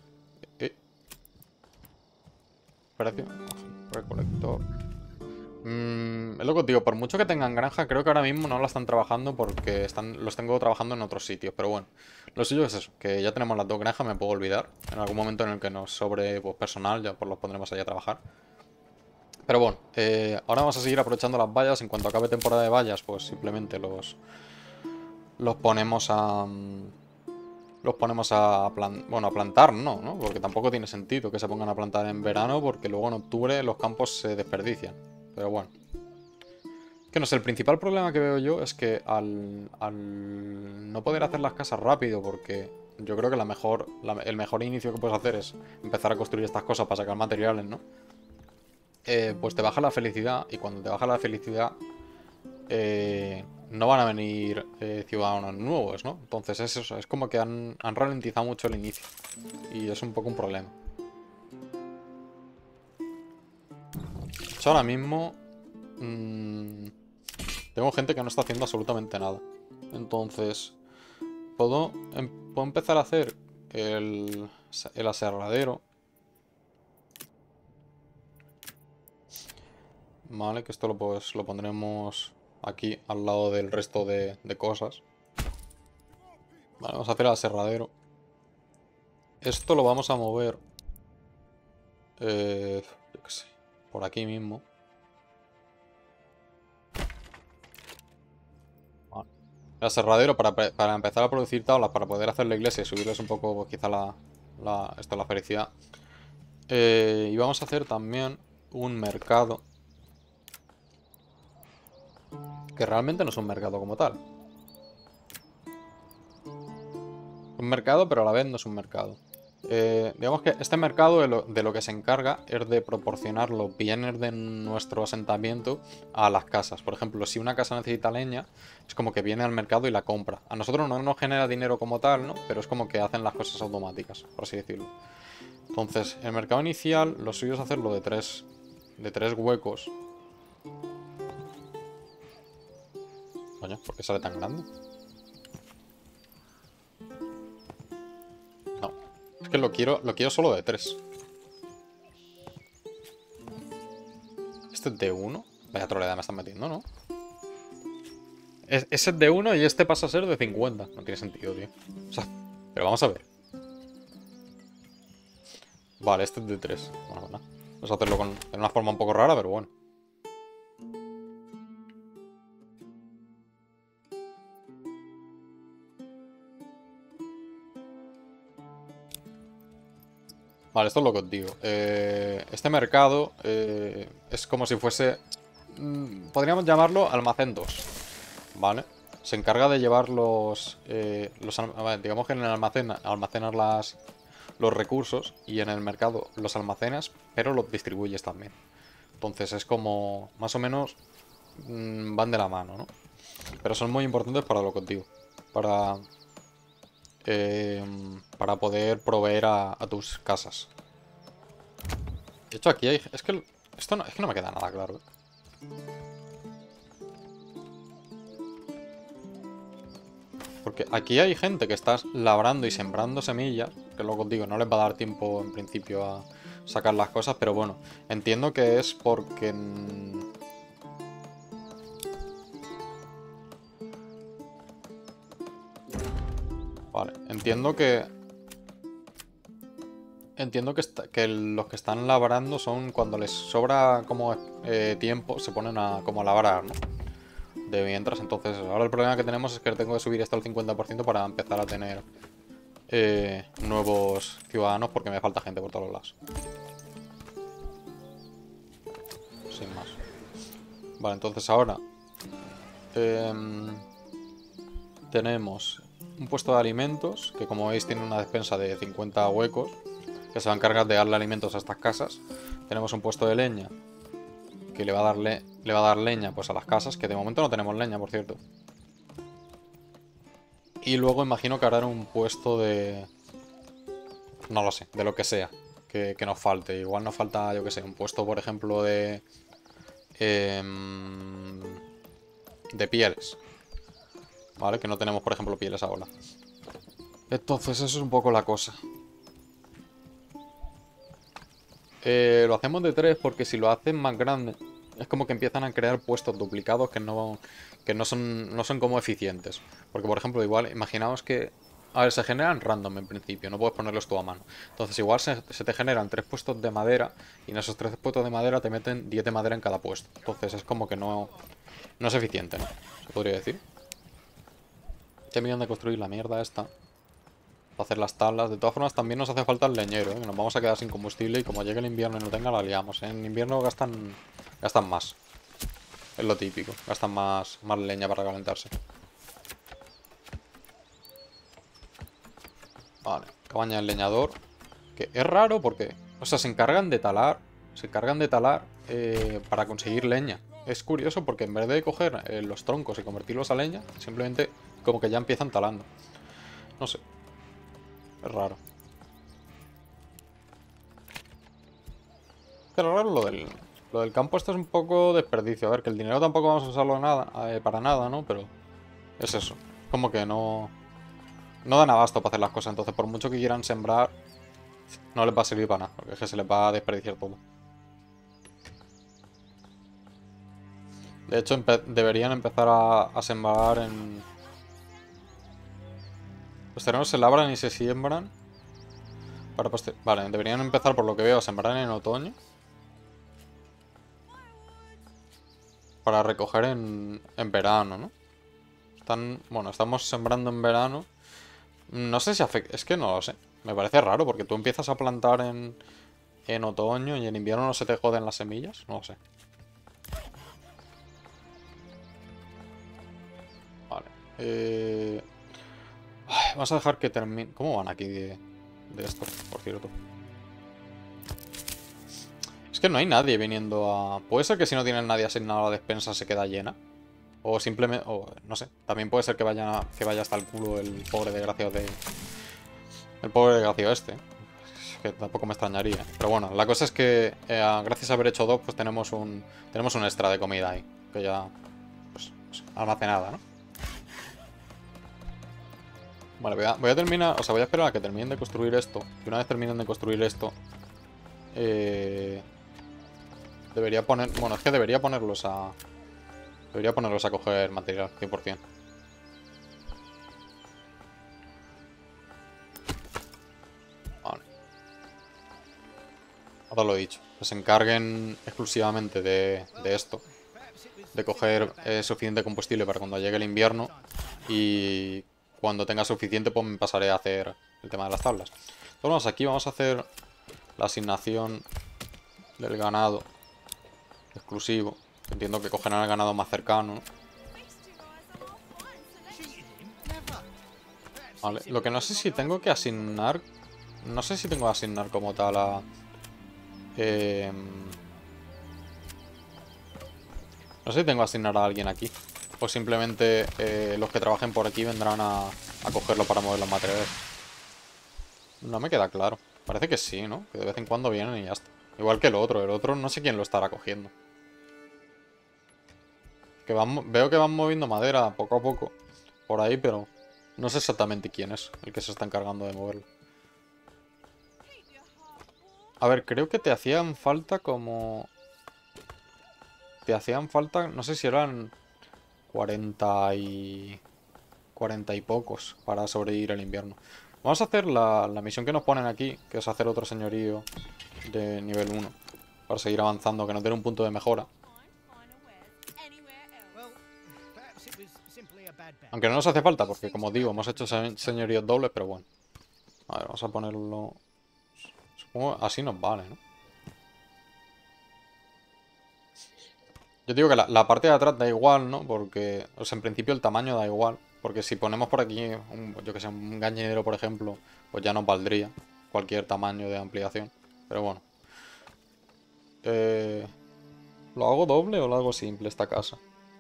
Precio. Recolector. Es lo que os digo, por mucho que tengan granja, creo que ahora mismo no la están trabajando porque los tengo trabajando en otros sitios. Pero bueno, lo suyo es eso, que ya tenemos las 2 granjas, me puedo olvidar. En algún momento en el que nos sobre pues, personal, ya pues los pondremos allá a trabajar. Pero bueno, ahora vamos a seguir aprovechando las vallas. En cuanto acabe temporada de vallas, pues simplemente los ponemos a... Los ponemos bueno, a plantar, ¿no? Porque tampoco tiene sentido que se pongan a plantar en verano porque luego en octubre los campos se desperdician. Pero bueno. Que no sé, el principal problema que veo yo es que al no poder hacer las casas rápido, porque yo creo que el mejor inicio que puedes hacer es empezar a construir estas cosas para sacar materiales, ¿no? Pues te baja la felicidad, y cuando te baja la felicidad no van a venir ciudadanos nuevos, ¿no? Entonces es eso, es como que han ralentizado mucho el inicio, y es un poco un problema. De hecho, ahora mismo... tengo gente que no está haciendo absolutamente nada. Entonces, puedo empezar a hacer el aserradero. Vale, que esto lo pondremos aquí al lado del resto de cosas. Vale, vamos a hacer el aserradero. Esto lo vamos a mover. Yo qué sé, por aquí mismo. El aserradero para empezar a producir tablas, para poder hacer la iglesia y subirles un poco, pues, quizá la felicidad. Y vamos a hacer también un mercado. que realmente no es un mercado como tal. Un mercado, pero a la vez no es un mercado. Digamos que este mercado de lo que se encarga es de proporcionar los bienes de nuestro asentamiento a las casas. Por ejemplo, si una casa necesita leña, es como que viene al mercado y la compra. A nosotros no nos genera dinero como tal, ¿no? Pero es como que hacen las cosas automáticas, por así decirlo. Entonces, el mercado inicial, lo suyo es hacerlo de tres huecos. Coño, ¿por qué sale tan grande? No, es que lo quiero solo de 3. Este es de 1. Vaya troleada me están metiendo, ¿no? Ese es de 1 y este pasa a ser de 50. No tiene sentido, tío. O sea, pero vamos a ver. Vale, este es de 3. Bueno, pues nada. Vamos a hacerlo de una forma un poco rara, pero bueno. Vale, esto es lo que os digo. Este mercado es como si fuese... podríamos llamarlo almacén 2. ¿Vale? Se encarga de llevar digamos que en el almacén almacenas los recursos y en el mercado los almacenas, pero los distribuyes también. Entonces es como... más o menos van de la mano, ¿no? Pero son muy importantes para lo que os digo. Para poder proveer a tus casas. De hecho, aquí hay... Es que no me queda nada claro. Porque aquí hay gente que está labrando y sembrando semillas, que luego os digo, no les va a dar tiempo en principio a sacar las cosas, pero bueno, entiendo que es porque... Vale, entiendo que los que están labrando son cuando les sobra como tiempo, se ponen como a labrar, ¿no? De mientras, entonces ahora el problema que tenemos es que tengo que subir esto al 50% para empezar a tener nuevos ciudadanos porque me falta gente por todos lados. Sin más. Vale, entonces ahora tenemos un puesto de alimentos que, como veis, tiene una despensa de 50 huecos que se va a encargar de darle alimentos a estas casas. Tenemos un puesto de leña que le va a dar leña pues a las casas, que de momento no tenemos leña, por cierto. Y luego imagino que harán un puesto de... no lo sé, de lo que sea que nos falte. Igual nos falta, yo que sé, un puesto, por ejemplo, de pieles. ¿Vale? Que no tenemos, por ejemplo, pieles ahora. Entonces, eso es un poco la cosa. Lo hacemos de 3 porque si lo hacen más grande, es como que empiezan a crear puestos duplicados que no son como eficientes. Porque, por ejemplo, igual, imaginaos que... A ver, se generan random en principio, no puedes ponerlos tú a mano. Entonces igual se te generan 3 puestos de madera y en esos 3 puestos de madera te meten 10 de madera en cada puesto. Entonces es como que no es eficiente, ¿no? Se podría decir. Terminan de construir la mierda esta. Para hacer las tablas. De todas formas también nos hace falta el leñero, ¿eh? Nos vamos a quedar sin combustible y como llegue el invierno y no tenga la liamos, ¿eh? En invierno gastan más. Es lo típico. Gastan más leña para calentarse. Vale, cabaña del leñador. Que es raro porque... O sea, se encargan de talar. Para conseguir leña. Es curioso porque en vez de coger los troncos y convertirlos a leña, simplemente como que ya empiezan talando. No sé. Es raro. Pero raro lo del campo esto es un poco desperdicio. A ver, que el dinero tampoco vamos a usarlo para nada, ¿no? Pero es eso. Como que no dan abasto para hacer las cosas. Entonces, por mucho que quieran sembrar, no les va a servir para nada. Porque es que se les va a desperdiciar todo. De hecho, deberían empezar a sembrar en... Los terrenos se labran y se siembran. Vale, deberían empezar, por lo que veo, a sembrar en otoño. Para recoger en verano, ¿no? Bueno, estamos sembrando en verano. No sé si afecta... Es que no lo sé. Me parece raro porque tú empiezas a plantar en otoño y en invierno no se te joden las semillas. No lo sé. Vamos a dejar que termine... ¿Cómo van aquí de esto, por cierto? Es que no hay nadie viniendo a... Puede ser que si no tienen nadie asignado a la despensa se queda llena. O simplemente... O no sé. También puede ser que vaya hasta el culo el pobre desgraciado de... El pobre desgraciado este. Que tampoco me extrañaría. Pero bueno, la cosa es que gracias a haber hecho dos, pues tenemos un extra de comida ahí. Que ya... Pues almacenada, ¿no? Vale, voy a terminar... O sea, voy a esperar a que terminen de construir esto. Y una vez terminen de construir esto... Debería poner... Bueno, es que debería ponerlos a... Debería ponerlos a coger material, 100%. Vale. Ahora lo he dicho. Que se encarguen exclusivamente de esto. De coger suficiente combustible para cuando llegue el invierno. Y cuando tenga suficiente, pues me pasaré a hacer el tema de las tablas. Entonces, aquí vamos a hacer la asignación del ganado exclusivo. Entiendo que cogerán el ganado más cercano. Vale, lo que no sé si tengo que asignar... No sé si tengo que asignar como tal a... No sé si tengo que asignar a alguien aquí. O simplemente los que trabajen por aquí vendrán a cogerlo para mover los materiales. No me queda claro. Parece que sí, ¿no? Que de vez en cuando vienen y ya está. Igual que el otro. El otro no sé quién lo estará cogiendo. Que veo que van moviendo madera poco a poco. Por ahí, pero... No sé exactamente quién es el que se está encargando de moverlo. A ver, creo que te hacían falta como... Te hacían falta... No sé si eran 40 y pocos para sobrevivir el invierno. Vamos a hacer la misión que nos ponen aquí, que es hacer otro señorío de nivel 1. Para seguir avanzando, que nos den un punto de mejora. Aunque no nos hace falta, porque como digo, hemos hecho señoríos dobles, pero bueno. A ver, vamos a ponerlo... Supongo así nos vale, ¿no? Yo digo que la parte de atrás da igual, ¿no? Porque, o sea, en principio el tamaño da igual. Porque si ponemos por aquí, yo que sé, un gallinero, por ejemplo, pues ya nos valdría cualquier tamaño de ampliación. Pero bueno. ¿Lo hago doble o lo hago simple esta casa?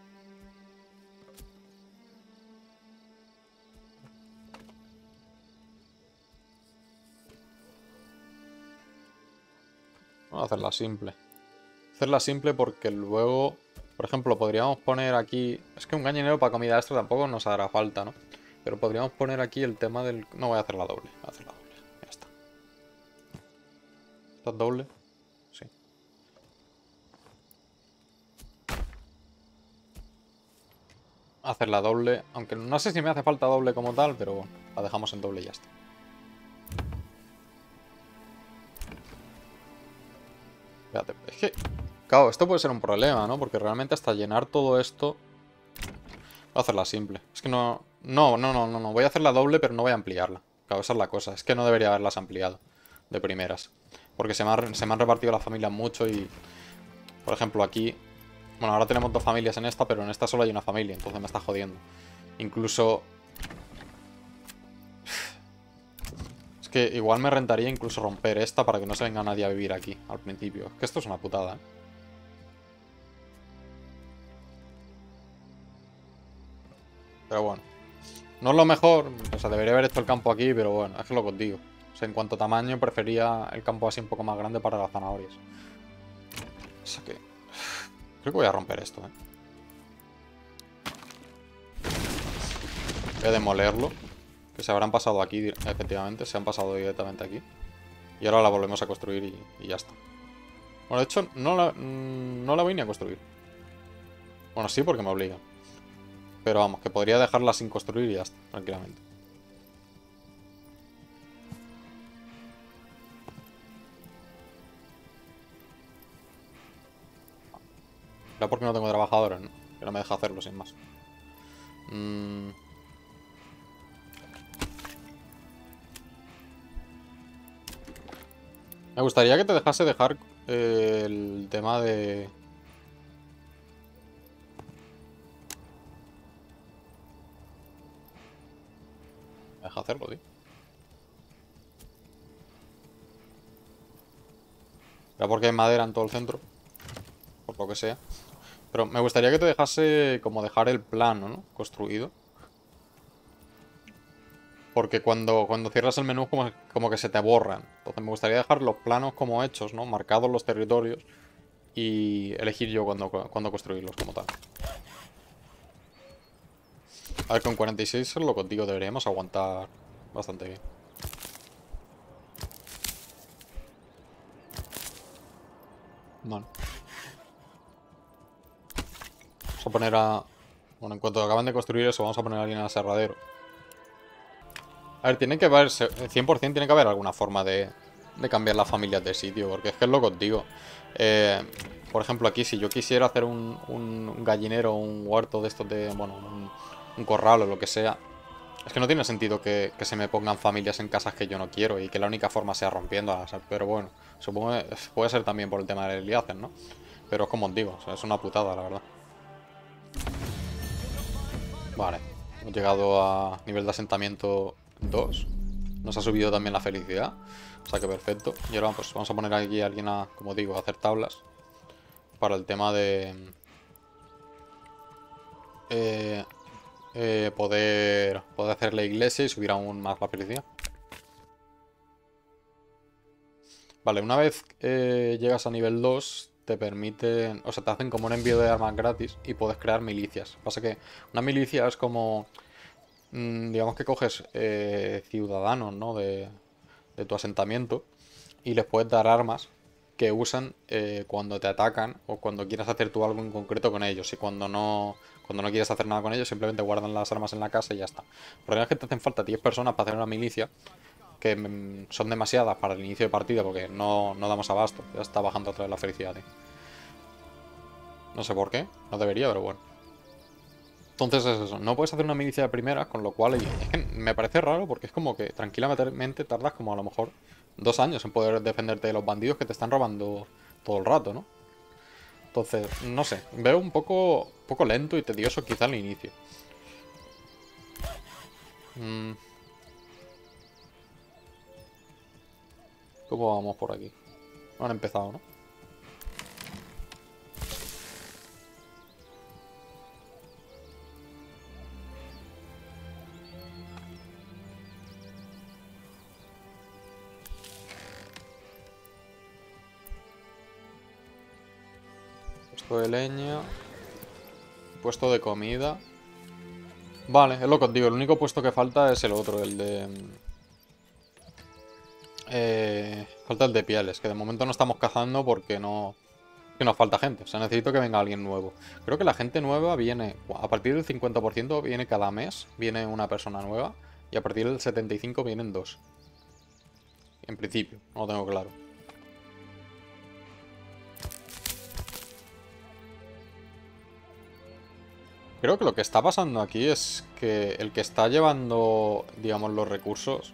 Vamos a hacerla simple. Hacerla simple porque luego, por ejemplo, podríamos poner aquí... Es que un gallinero para comida extra tampoco nos hará falta, ¿no? Pero podríamos poner aquí el tema del... No voy a hacer la doble, voy a hacer la doble. Ya está. ¿Esta es doble? Sí. Hacer la doble, aunque no sé si me hace falta doble como tal, pero bueno, la dejamos en doble y ya está. Fíjate, es que... Claro, esto puede ser un problema, ¿no? Porque realmente hasta llenar todo esto... Voy a hacerla simple. Es que no... No. Voy a hacerla doble, pero no voy a ampliarla. Claro, esa es la cosa. Es que no debería haberlas ampliado de primeras. Porque se me han repartido las familias mucho y... Por ejemplo, aquí... Bueno, ahora tenemos dos familias en esta, pero en esta solo hay una familia, entonces me está jodiendo. Incluso... Es que igual me rentaría incluso romper esta para que no se venga nadie a vivir aquí al principio. Es que esto es una putada, ¿eh? Pero bueno. No es lo mejor, o sea, debería haber hecho el campo aquí, pero bueno, es que lo que os digo. O sea, en cuanto a tamaño, prefería el campo así un poco más grande para las zanahorias. O sea que... Creo que voy a romper esto, ¿eh? Voy a demolerlo. Que se habrán pasado aquí, efectivamente, se han pasado directamente aquí. Y ahora la volvemos a construir y ya está. Bueno, de hecho, no la voy ni a construir. Bueno, sí, porque me obligan. Pero vamos, que podría dejarla sin construir y ya está, tranquilamente. Era porque no tengo trabajadores, ¿no? Que no me deja hacerlo sin más. Me gustaría que te dejase dejar el tema de... deja hacerlo, tío. Era porque hay madera en todo el centro. Por lo que sea. Pero me gustaría que te dejase como dejar el plano, ¿no? Construido. Porque cuando cierras el menú como que se te borran. Entonces me gustaría dejar los planos como hechos, ¿no? Marcados los territorios. Y elegir yo cuando construirlos como tal. A ver, con 46 es lo contigo. Deberíamos aguantar bastante bien. Vale. Vamos a poner a... Bueno, en cuanto acaben de construir eso, vamos a poner a alguien al aserradero. A ver, tiene que haber... 100% tiene que haber alguna forma de cambiar las familias de sitio. Porque es que es lo que os digo. Por ejemplo, aquí, si yo quisiera hacer un gallinero, un huerto de estos de... Bueno, un corral o lo que sea. Es que no tiene sentido que se me pongan familias en casas que yo no quiero y que la única forma sea rompiéndolas. Pero bueno, supongo que puede ser también por el tema del Eliezer, ¿no? Pero es como os digo, o sea, es una putada, la verdad. Vale, hemos llegado a nivel de asentamiento 2. Nos ha subido también la felicidad. O sea que perfecto. Y ahora pues vamos a poner aquí a alguien a, como digo, a hacer tablas. Para el tema de... poder hacer la iglesia y subir aún más la felicidad. Vale, una vez llegas a nivel 2, te permiten... O sea, te hacen como un envío de armas gratis y puedes crear milicias. Pasa que una milicia es como... digamos que coges ciudadanos, ¿no? De tu asentamiento y les puedes dar armas que usan cuando te atacan o cuando quieras hacer tú algo en concreto con ellos. Y cuando no quieres hacer nada con ellos, simplemente guardan las armas en la casa y ya está. El problema es que te hacen falta 10 personas para hacer una milicia, que son demasiadas para el inicio de partida porque no damos abasto. Ya está bajando otra vez la felicidad, tío. No sé por qué, no debería, pero bueno. Entonces es eso, no puedes hacer una milicia de primera, con lo cual es que me parece raro porque es como que tranquilamente tardas como a lo mejor 2 años en poder defenderte de los bandidos que te están robando todo el rato, ¿no? Entonces, no sé, veo un poco lento y tedioso quizá al inicio. ¿Cómo vamos por aquí? No han empezado, ¿no? Puesto de leña. Puesto de comida. Vale, es lo que os digo. El único puesto que falta es el otro, el de... falta el de pieles, que de momento no estamos cazando porque no... Que nos falta gente. O sea, necesito que venga alguien nuevo. Creo que la gente nueva viene... A partir del 50% viene cada mes. Viene una persona nueva. Y a partir del 75% vienen dos. En principio, no lo tengo claro. Creo que lo que está pasando aquí es que el que está llevando, digamos, los recursos...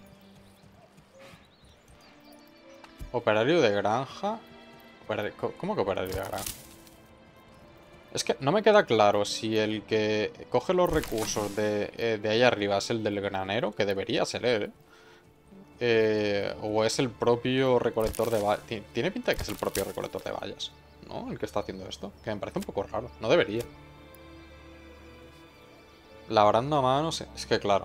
Operario de granja... ¿Cómo que operario de granja? Es que no me queda claro si el que coge los recursos de ahí arriba es el del granero, que debería ser él, o es el propio recolector de vallas. Tiene pinta de que es el propio recolector de vallas, ¿no? El que está haciendo esto. Que me parece un poco raro. No debería. Labrando a mano, es que claro.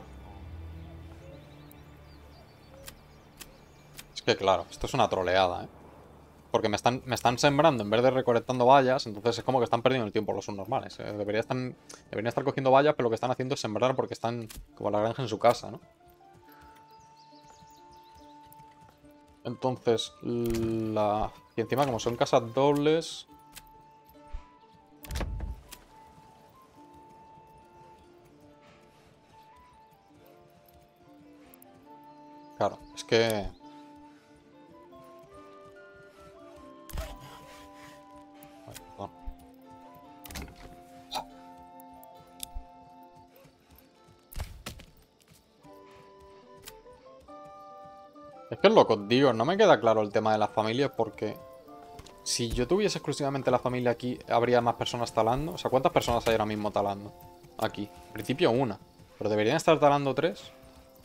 Es que claro, esto es una troleada, ¿eh? Porque me están sembrando en vez de recolectando vallas, entonces es como que están perdiendo el tiempo los subnormales. Deberían estar cogiendo vallas, pero lo que están haciendo es sembrar porque están como la granja en su casa, ¿no? Entonces, y encima como son casas dobles... Claro, es que... Ay, perdón. Es que es lo que os digo, no me queda claro el tema de las familias porque... Si yo tuviese exclusivamente la familia aquí, habría más personas talando. O sea, ¿cuántas personas hay ahora mismo talando? Aquí. En principio una. Pero deberían estar talando tres.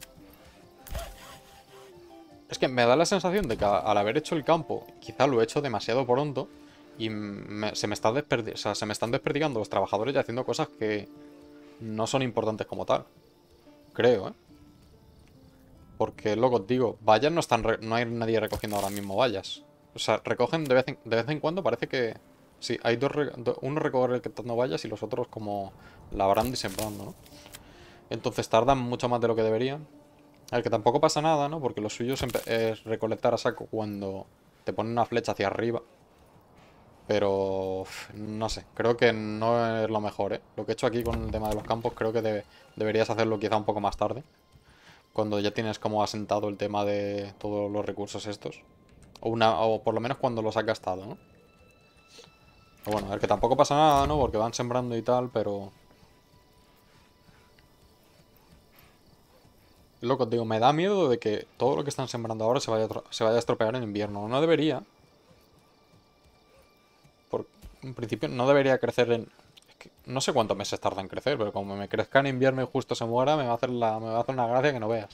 Es que me da la sensación de que al haber hecho el campo, quizá lo he hecho demasiado pronto y se me está o sea, se me están desperdigando los trabajadores y haciendo cosas que no son importantes como tal. Creo, ¿eh? Porque, loco, digo, vallas no están no hay nadie recogiendo ahora mismo vallas. O sea, recogen de vez en cuando, parece que... Sí, hay uno recogiendo vallas y los otros como labrando y sembrando, ¿no? Entonces tardan mucho más de lo que deberían. A ver, que tampoco pasa nada, ¿no? Porque lo suyo es recolectar a saco cuando te ponen una flecha hacia arriba. Pero... no sé, creo que no es lo mejor, ¿eh? Lo que he hecho aquí con el tema de los campos creo que deberías hacerlo quizá un poco más tarde. Cuando ya tienes como asentado el tema de todos los recursos estos. O por lo menos cuando los has gastado, ¿no? Pero bueno, a ver, que tampoco pasa nada, ¿no? Porque van sembrando y tal, pero... Loco, digo, me da miedo de que todo lo que están sembrando ahora se vaya a estropear en invierno. No debería. En principio no debería crecer en... es que no sé cuántos meses tarda en crecer, pero como me crezca en invierno y justo se muera, me va a hacer una gracia que no veas.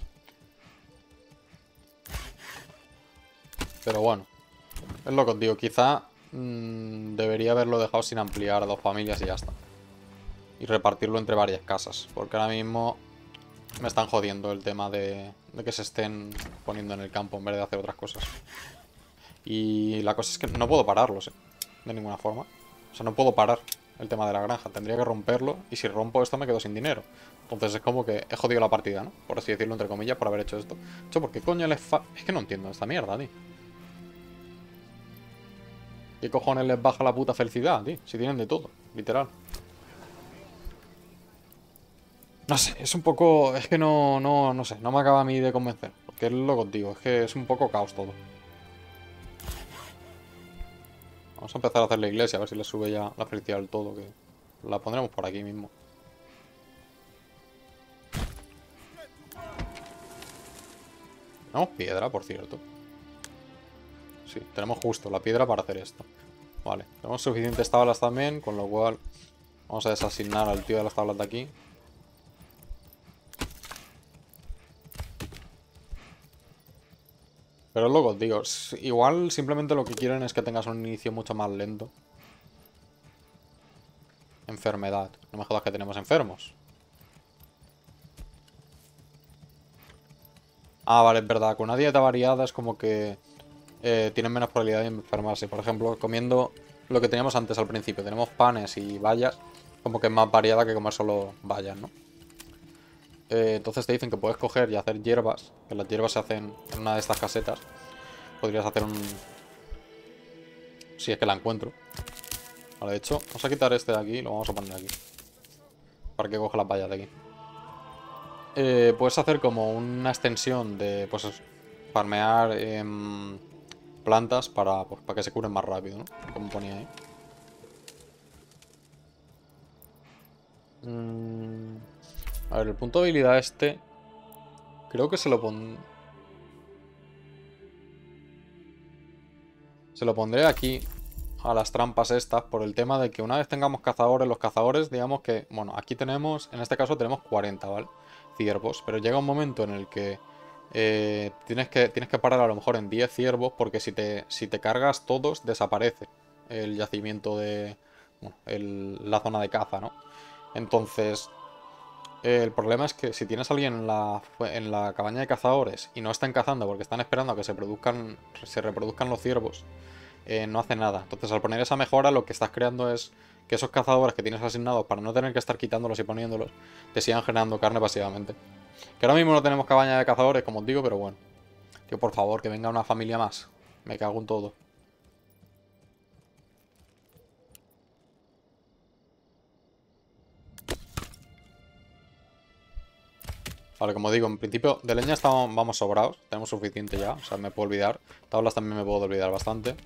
Pero bueno, es lo que os digo, quizá debería haberlo dejado sin ampliar a dos familias y ya está. Y repartirlo entre varias casas, porque ahora mismo me están jodiendo el tema de que se estén poniendo en el campo en vez de hacer otras cosas. Y la cosa es que no puedo pararlos, de ninguna forma. O sea, no puedo parar el tema de la granja. Tendría que romperlo y si rompo esto me quedo sin dinero. Entonces es como que he jodido la partida, ¿no? Por así decirlo, entre comillas, por haber hecho esto. Hecho, ¿por qué coño es que no entiendo esta mierda, tío. ¿Qué cojones les baja la puta felicidad, tío? Si tienen de todo, literal. No sé, es un poco... Es que no sé, no me acaba a mí de convencer. Porque es lo contigo, es que es un poco caos todo. Vamos a empezar a hacer la iglesia, a ver si le sube ya la felicidad del todo, que la pondremos por aquí mismo. Tenemos piedra, por cierto. Sí, tenemos justo la piedra para hacer esto. Vale, tenemos suficientes tablas también, con lo cual vamos a desasignar al tío de las tablas de aquí. Pero luego, digo, igual simplemente lo que quieren es que tengas un inicio mucho más lento. Enfermedad. No me jodas que tenemos enfermos. Ah, vale, es verdad. Con una dieta variada es como que tienen menos probabilidad de enfermarse. Por ejemplo, comiendo lo que teníamos antes al principio. Tenemos panes y bayas. Como que es más variada que comer solo bayas, ¿no? Entonces te dicen que puedes coger y hacer hierbas. Que las hierbas se hacen en una de estas casetas. Podrías hacer un... Si es que la encuentro. Vale, de hecho, vamos a quitar este de aquí y lo vamos a poner aquí. Para que coja las bayas de aquí. Puedes hacer como una extensión de, pues, farmear plantas pues, para que se curen más rápido, ¿no? Como ponía ahí. A ver, el punto de habilidad este... Creo que se lo pondré aquí a las trampas estas por el tema de que una vez tengamos cazadores, los cazadores, digamos que... Bueno, aquí tenemos, en este caso tenemos 40, ¿vale? Ciervos, pero llega un momento en el que tienes que parar a lo mejor en 10 ciervos porque si te cargas todos desaparece el yacimiento de... Bueno, la zona de caza, ¿no? Entonces, el problema es que si tienes a alguien en la cabaña de cazadores y no están cazando porque están esperando a que se reproduzcan los ciervos, no hace nada. Entonces, al poner esa mejora, lo que estás creando es que esos cazadores que tienes asignados para no tener que estar quitándolos y poniéndolos, te sigan generando carne pasivamente. Que ahora mismo no tenemos cabaña de cazadores, como os digo, pero bueno. Tío, por favor, que venga una familia más. Me cago en todo. Vale, como digo, en principio de leña vamos sobrados. Tenemos suficiente ya, o sea, me puedo olvidar. Tablas también me puedo olvidar bastante.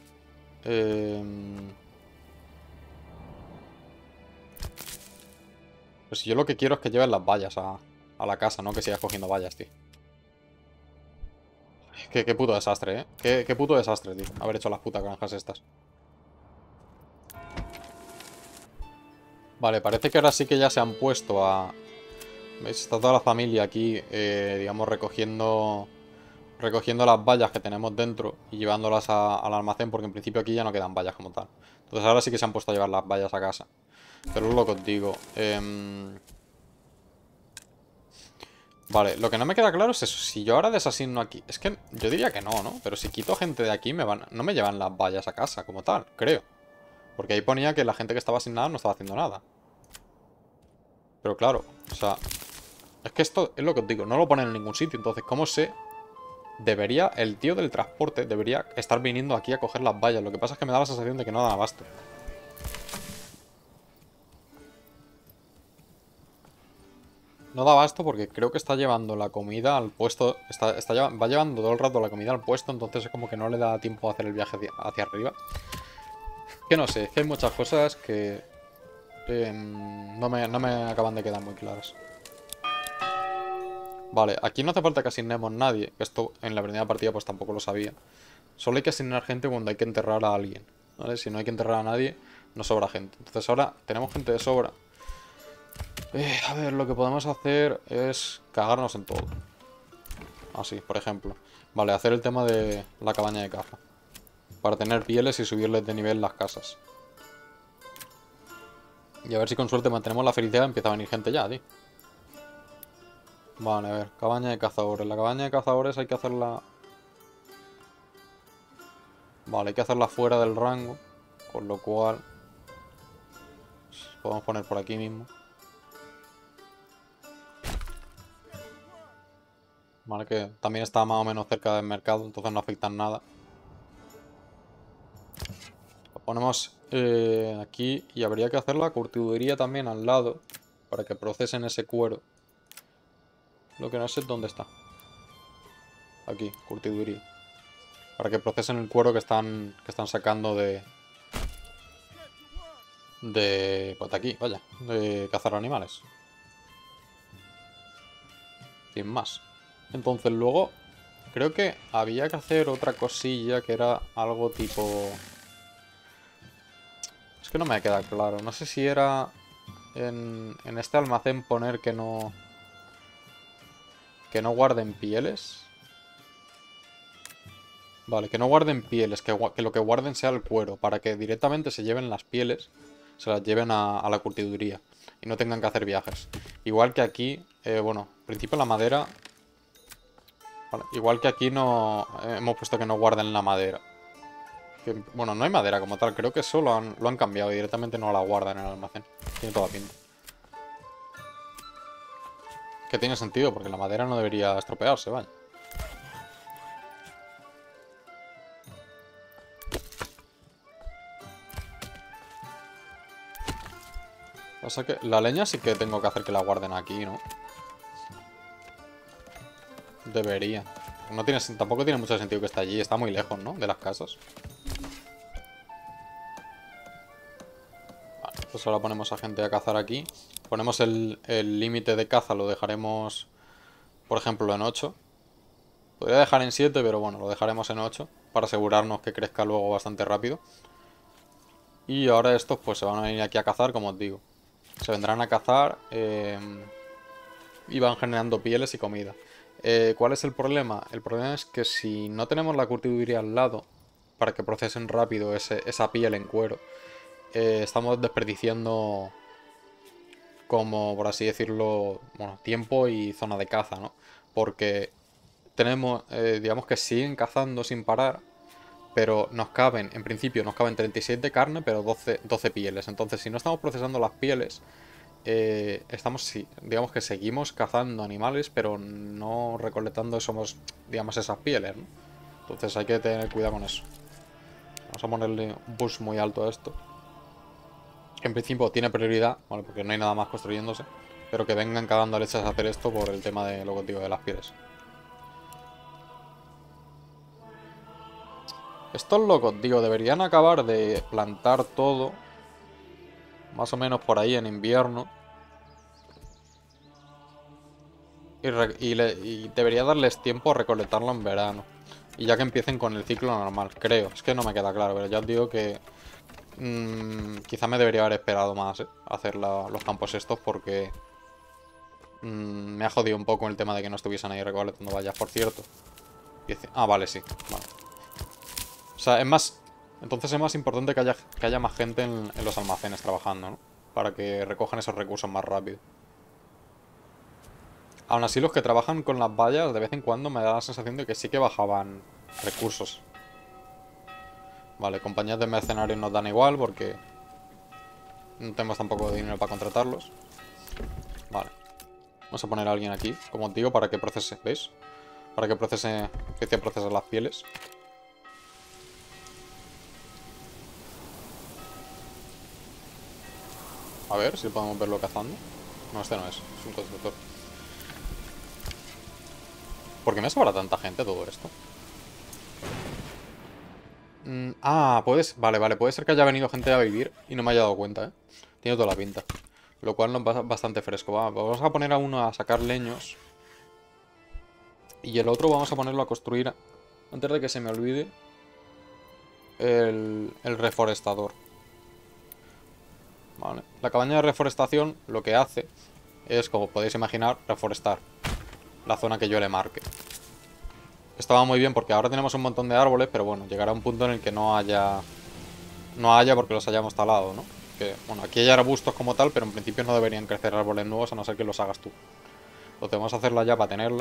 Pues yo lo que quiero es que lleven las vallas a la casa, no que sigas cogiendo vallas, tío. Qué puto desastre, ¿eh? Qué puto desastre, tío. Haber hecho las putas granjas estas. Vale, parece que ahora sí que ya se han puesto a... ¿Veis? Está toda la familia aquí, digamos, recogiendo recogiendo las vallas que tenemos dentro y llevándolas al almacén, porque en principio aquí ya no quedan vallas como tal. Entonces ahora sí que se han puesto a llevar las vallas a casa. Pero es lo que os digo. Vale, lo que no me queda claro es eso. Si yo ahora desasigno aquí... Es que yo diría que no, ¿no? Pero si quito gente de aquí, no me llevan las vallas a casa como tal, creo. Porque ahí ponía que la gente que estaba asignada no estaba haciendo nada. Pero claro, o sea... Es que esto es lo que os digo, no lo ponen en ningún sitio. Entonces, ¿cómo sé? Debería... El tío del transporte debería estar viniendo aquí a coger las vallas. Lo que pasa es que me da la sensación de que no dan abasto. No da abasto porque creo que está llevando la comida al puesto. Va llevando todo el rato la comida al puesto, entonces es como que no le da tiempo a hacer el viaje hacia arriba. Que no sé, es que hay muchas cosas que no me acaban de quedar muy claras. Vale, aquí no hace falta que asignemos nadie. Esto en la primera partida pues tampoco lo sabía. Solo hay que asignar gente cuando hay que enterrar a alguien. ¿Vale? Si no hay que enterrar a nadie, no sobra gente. Entonces ahora tenemos gente de sobra. A ver, lo que podemos hacer es cagarnos en todo. Así, por ejemplo. Vale, hacer el tema de la cabaña de caza. Para tener pieles y subirles de nivel las casas. Y a ver si con suerte mantenemos la felicidad y empieza a venir gente ya, tío. Vale, a ver, cabaña de cazadores. La cabaña de cazadores hay que hacerla... Vale, hay que hacerla fuera del rango. Con lo cual... Podemos poner por aquí mismo. Vale, que también está más o menos cerca del mercado, entonces no afectan nada. Lo ponemos aquí y habría que hacer la curtiduría también al lado para que procesen ese cuero. Lo que no sé es dónde está. Aquí, curtiduría. Para que procesen el cuero que están sacando pues de aquí, vaya, de cazar animales. Sin más. Entonces luego creo que había que hacer otra cosilla que era algo tipo... Es que no me queda claro. No sé si era en este almacén poner que no guarden pieles. Vale, que no guarden pieles, que lo que guarden sea el cuero, para que directamente se lleven las pieles, se las lleven a la curtiduría y no tengan que hacer viajes. Igual que aquí, bueno, en principio la madera... Vale, igual que aquí no hemos puesto que no guarden la madera. Bueno, no hay madera como tal, creo que eso lo han cambiado y directamente no la guardan en el almacén. Tiene toda pinta. Que tiene sentido, porque la madera no debería estropearse, vaya. Pasa que la leña sí que tengo que hacer que la guarden aquí, ¿no? Debería. Tampoco tiene mucho sentido que esté allí. Está muy lejos, ¿no? De las casas. Vale, pues ahora ponemos a gente a cazar aquí. Ponemos el límite de caza, lo dejaremos, por ejemplo, en 8. Podría dejar en 7, pero bueno, lo dejaremos en 8. Para asegurarnos que crezca luego bastante rápido. Y ahora estos pues se van a venir aquí a cazar, como os digo. Se vendrán a cazar y van generando pieles y comida. ¿Cuál es el problema? El problema es que si no tenemos la curtiduría al lado para que procesen rápido esa piel en cuero, estamos desperdiciando, como por así decirlo, bueno, tiempo y zona de caza, ¿no? Porque tenemos, digamos que siguen cazando sin parar, pero nos caben, en principio nos caben 37 de carne, pero 12 pieles. Entonces, si no estamos procesando las pieles, digamos que seguimos cazando animales, pero no recolectando digamos, esas pieles, ¿no? Entonces hay que tener cuidado con eso. Vamos a ponerle un push muy alto a esto. Que en principio tiene prioridad, ¿vale? Porque no hay nada más construyéndose. Pero que vengan cagando leches a hacer esto por el tema de lo que digo de las pieles. Estos locos, digo, deberían acabar de plantar todo. Más o menos por ahí en invierno. Y debería darles tiempo a recolectarlo en verano. Y ya que empiecen con el ciclo normal, creo. Es que no me queda claro, pero ya os digo que quizá me debería haber esperado más, a hacer los campos estos porque me ha jodido un poco el tema de que no estuviesen ahí recolectando vallas, por cierto. Ah, vale, sí. Vale. O sea, es más... Entonces es más importante que haya más gente en los almacenes trabajando, ¿no? Para que recojan esos recursos más rápido. Aún así, los que trabajan con las vallas, de vez en cuando me da la sensación de que sí que bajaban recursos. Vale, compañías de mercenarios nos dan igual porque no tenemos tampoco dinero para contratarlos. Vale. Vamos a poner a alguien aquí, como os digo, para que procese, ¿veis? Para que procese, que procese las pieles. A ver si podemos verlo cazando. No, este no es un constructor. ¿Por qué me sobra tanta gente todo esto? Vale, puede ser que haya venido gente a vivir y no me haya dado cuenta, ¿eh? Tiene toda la pinta. Lo cual nos va bastante fresco. Vamos a poner a uno a sacar leños. Y el otro vamos a ponerlo a construir, antes de que se me olvide, el reforestador. Vale. La cabaña de reforestación lo que hace es, como podéis imaginar, reforestar la zona que yo le marque. Estaba muy bien porque ahora tenemos un montón de árboles, pero bueno, llegará un punto en el que no haya porque los hayamos talado, ¿no? Que, bueno, aquí hay arbustos como tal, pero en principio no deberían crecer árboles nuevos a no ser que los hagas tú. Entonces vamos a hacerla ya para tenerla.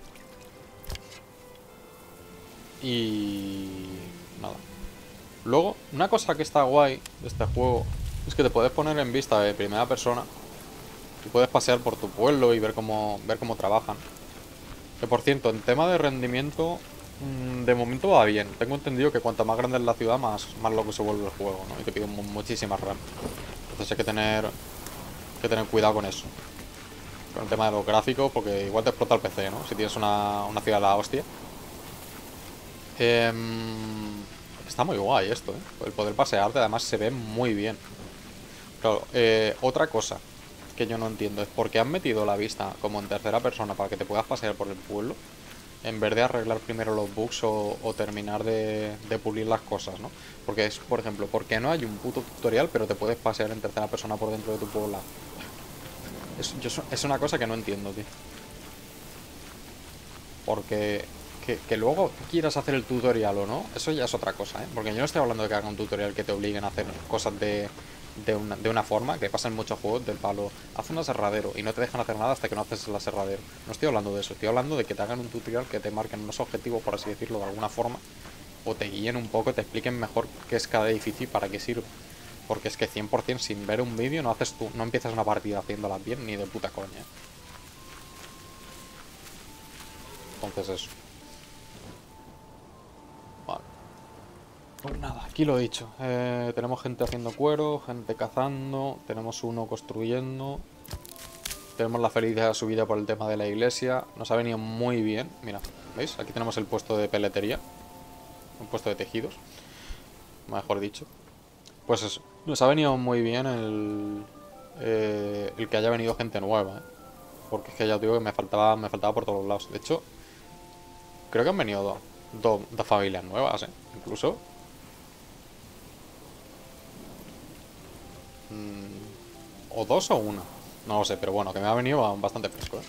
Y... nada. Luego, una cosa que está guay de este juego es que te puedes poner en vista de primera persona y puedes pasear por tu pueblo y ver cómo trabajan. Que por cierto, en tema de rendimiento, de momento va bien. Tengo entendido que cuanto más grande es la ciudad, más loco se vuelve el juego, ¿no? Y te pide muchísimas RAM. Entonces hay que tener cuidado con eso. Con el tema de los gráficos, porque igual te explota el PC, ¿no? Si tienes una ciudad de la hostia. Está muy guay esto, ¿eh? El poder pasearte, además se ve muy bien. Claro, otra cosa que yo no entiendo es por qué han metido la vista como en tercera persona para que te puedas pasear por el pueblo, en vez de arreglar primero los bugs o terminar de pulir las cosas, ¿no? Porque es, por ejemplo, ¿por qué no hay un puto tutorial pero te puedes pasear en tercera persona por dentro de tu pueblo? Es una cosa que no entiendo, tío. Porque que luego quieras hacer el tutorial o no, eso ya es otra cosa, ¿eh? Porque yo no estoy hablando de que haga un tutorial que te obliguen a hacer cosas de una forma que pasa en muchos juegos del palo. Haz un aserradero y no te dejan hacer nada hasta que no haces el aserradero. No estoy hablando de eso, estoy hablando de que te hagan un tutorial que te marquen unos objetivos, por así decirlo, de alguna forma, o te guíen un poco, te expliquen mejor qué es cada edificio y para qué sirve. Porque es que 100% sin ver un vídeo no empiezas una partida haciéndola bien ni de puta coña. Entonces eso. Vale. Pues nada, aquí lo he dicho. Tenemos gente haciendo cuero, gente cazando, tenemos uno construyendo. Tenemos la felicidad subida por el tema de la iglesia. Nos ha venido muy bien. Mira, ¿veis? Aquí tenemos el puesto de peletería. Un puesto de tejidos, mejor dicho. Pues eso. Nos ha venido muy bien el que haya venido gente nueva, ¿eh? Porque es que ya os digo que me faltaba por todos lados. De hecho, creo que han venido dos familias nuevas, ¿eh? Incluso. O dos o una. No lo sé, pero bueno, que me ha venido bastante fresco, ¿eh?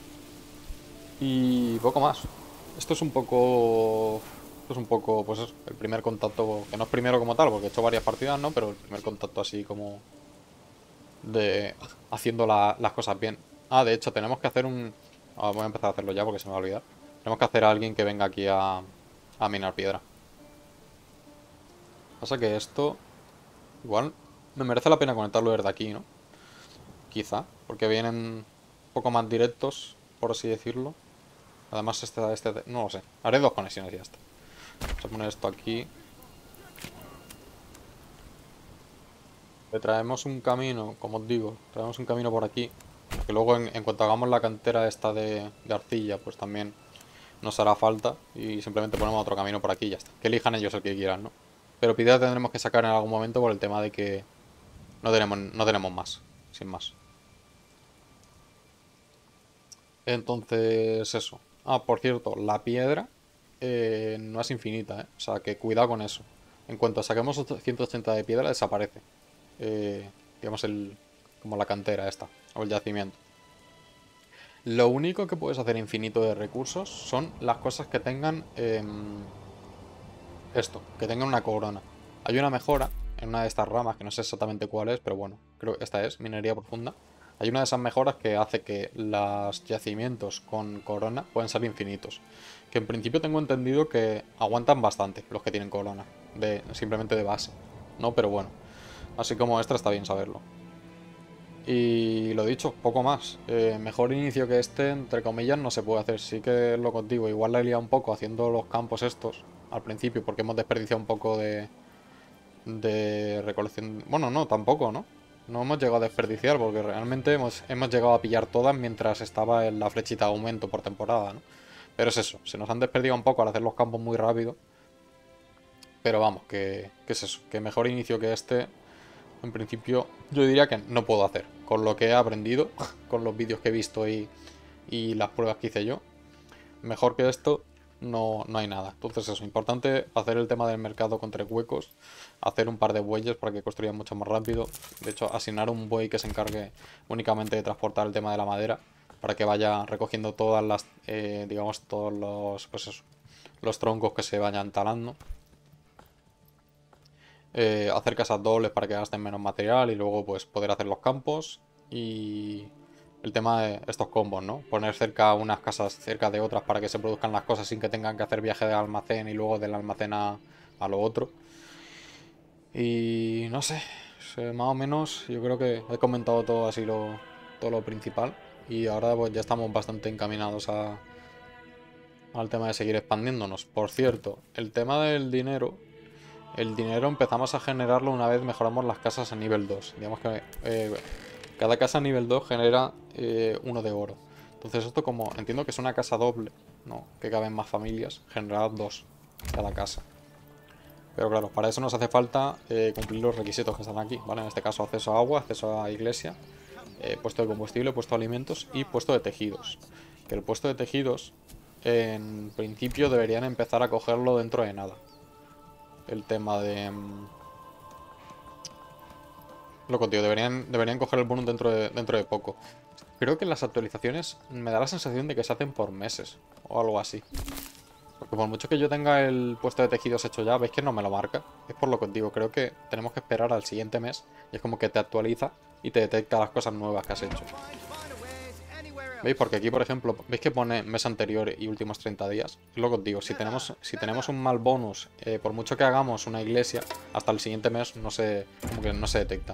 Y poco más. Esto es un poco... Esto es un poco, pues eso, el primer contacto, que no es primero como tal, porque he hecho varias partidas, ¿no? Pero el primer contacto así como de haciendo las cosas bien. Ah, de hecho, tenemos que hacer un... voy a empezar a hacerlo ya porque se me va a olvidar. Tenemos que hacer a alguien que venga aquí a minar piedra. Pasa que esto... Igual me merece la pena conectarlo desde aquí, ¿no? Quizá, porque vienen un poco más directos, por así decirlo. Además, no lo sé. Haré dos conexiones y ya está. Vamos a poner esto aquí. Le traemos un camino, como os digo, traemos un camino por aquí. Que luego, en cuanto hagamos la cantera esta de arcilla, pues también nos hará falta. Y simplemente ponemos otro camino por aquí y ya está. Que elijan ellos el que quieran, ¿no? Pero piedra tendremos que sacar en algún momento por el tema de que no tenemos más. Sin más. Entonces, eso. Ah, por cierto, la piedra no es infinita, ¿eh? O sea, que cuidado con eso. En cuanto saquemos 180 de piedra, desaparece. Digamos, como la cantera esta, o el yacimiento. Lo único que puedes hacer infinito de recursos son las cosas que tengan esto, que tengan una corona. Hay una mejora en una de estas ramas, que no sé exactamente cuál es, pero bueno, creo que esta es, minería profunda. Hay una de esas mejoras que hace que los yacimientos con corona pueden ser infinitos. Que en principio tengo entendido que aguantan bastante los que tienen corona, simplemente de base. No, pero bueno, así como extra está bien saberlo. Y lo dicho, poco más. Mejor inicio que este, entre comillas, no se puede hacer. Sí que es lo contigo. Igual la he liado un poco haciendo los campos estos al principio, porque hemos desperdiciado un poco de recolección. Bueno, no, tampoco, ¿no? No hemos llegado a desperdiciar, porque realmente hemos llegado a pillar todas mientras estaba en la flechita de aumento por temporada, ¿no? Pero es eso, se nos han desperdiciado un poco al hacer los campos muy rápido. Pero vamos, que es eso, que mejor inicio que este, en principio, yo diría que no puedo hacer. Con lo que he aprendido, con los vídeos que he visto y las pruebas que hice yo, mejor que esto no hay nada. Entonces eso, importante hacer el tema del mercado con 3 huecos, hacer un par de bueyes para que construyan mucho más rápido. De hecho, asignar un buey que se encargue únicamente de transportar el tema de la madera, para que vaya recogiendo todas las, digamos, todos los, pues eso, los troncos que se vayan talando. Hacer casas dobles para que gasten menos material y luego pues poder hacer los campos y el tema de estos combos, ¿no? Poner cerca unas casas cerca de otras para que se produzcan las cosas sin que tengan que hacer viaje de almacén y luego del almacén a lo otro. Y no sé, más o menos yo creo que he comentado todo así todo lo principal y ahora pues ya estamos bastante encaminados al tema de seguir expandiéndonos. Por cierto, el tema del dinero. El dinero empezamos a generarlo una vez mejoramos las casas a nivel 2. Digamos que cada casa a nivel 2 genera 1 de oro. Entonces esto como entiendo que es una casa doble, ¿no? Que caben más familias, generará 2 cada casa. Pero claro, para eso nos hace falta cumplir los requisitos que están aquí, ¿vale? En este caso acceso a agua, acceso a iglesia, puesto de combustible, puesto de alimentos y puesto de tejidos. Que el puesto de tejidos en principio deberían empezar a cogerlo dentro de nada. El tema de... Lo contigo, deberían coger el bonus dentro de poco. Creo que en las actualizaciones me da la sensación de que se hacen por meses o algo así. Porque por mucho que yo tenga el puesto de tejidos hecho ya, veis que no me lo marca. Es por lo que os digo, creo que tenemos que esperar al siguiente mes y es como que te actualiza y te detecta las cosas nuevas que has hecho. ¿Veis? Porque aquí, por ejemplo, ¿veis que pone mes anterior y últimos 30 días? Es lo que os digo, si tenemos un mal bonus, por mucho que hagamos una iglesia, hasta el siguiente mes como que no se detecta.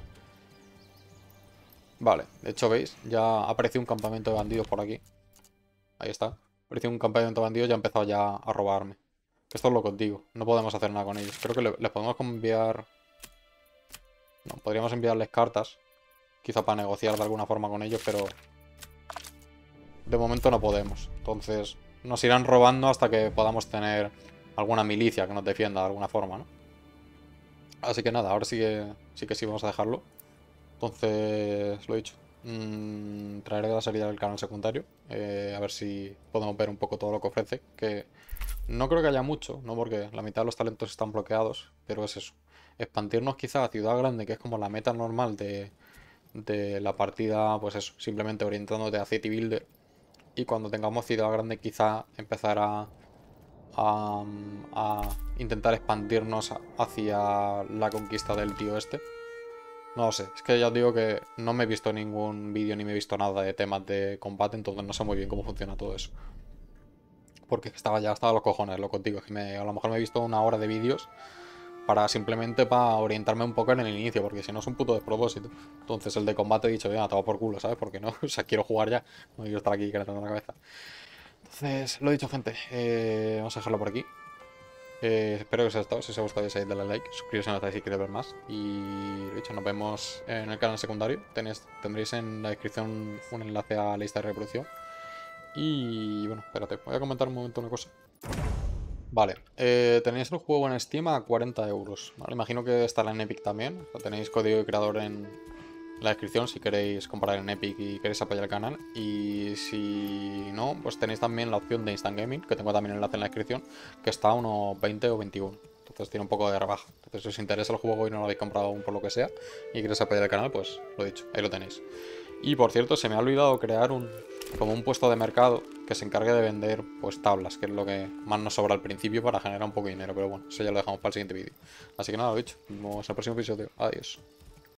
Vale, de hecho, ¿veis? Ya apareció un campamento de bandidos por aquí. Ahí está. Apareció un campamento de bandidos y ha empezado ya a robarme. Esto es lo que os digo, no podemos hacer nada con ellos. Creo que les podemos enviar... No, podríamos enviarles cartas. Quizá para negociar de alguna forma con ellos, pero... De momento no podemos. Entonces nos irán robando hasta que podamos tener alguna milicia que nos defienda de alguna forma, ¿no? Así que nada, ahora sí vamos a dejarlo. Entonces, lo he dicho. Traeré la salida del canal secundario. A ver si podemos ver un poco todo lo que ofrece. Que no creo que haya mucho, ¿no? Porque la mitad de los talentos están bloqueados. Pero es eso. Expandirnos quizá a Ciudad Grande, que es como la meta normal de la partida, pues eso. Simplemente orientándote a City Builder. Y cuando tengamos Ciudad Grande quizá empezar a intentar expandirnos hacia la conquista del tío este. No lo sé, es que ya os digo que no me he visto ningún vídeo ni me he visto nada de temas de combate, entonces no sé muy bien cómo funciona todo eso. Porque estaba a los cojones, lo contigo, es que a lo mejor me he visto 1 hora de vídeos simplemente para orientarme un poco en el inicio, porque si no es un puto despropósito. Entonces el de combate he dicho, ya, todo por culo, ¿sabes? Porque no, o sea, quiero jugar ya, no quiero estar aquí calentando la cabeza. Entonces, lo he dicho, gente, vamos a dejarlo por aquí. Espero que os haya gustado. Si os ha gustado, deis darle like, suscribiros si no estáis si queréis ver más. Y lo dicho, nos vemos en el canal secundario. Tendréis en la descripción un enlace a la lista de reproducción. Y bueno, espérate, voy a comentar un momento una cosa. Vale, tenéis el juego en Steam a 40 euros. ¿Vale? Imagino que estará en Epic también. O sea, tenéis código de creador en la descripción si queréis comprar en Epic y queréis apoyar el canal. Y si no, pues tenéis también la opción de Instant Gaming, que tengo también el enlace en la descripción, que está a unos 20 o 21. Entonces tiene un poco de rebaja. Entonces si os interesa el juego y no lo habéis comprado aún por lo que sea y queréis apoyar el canal, pues lo dicho, ahí lo tenéis. Y por cierto, se me ha olvidado crear como un puesto de mercado que se encargue de vender pues tablas, que es lo que más nos sobra al principio para generar un poco de dinero. Pero bueno, eso ya lo dejamos para el siguiente vídeo. Así que nada, lo dicho. Nos vemos en el próximo episodio. Adiós.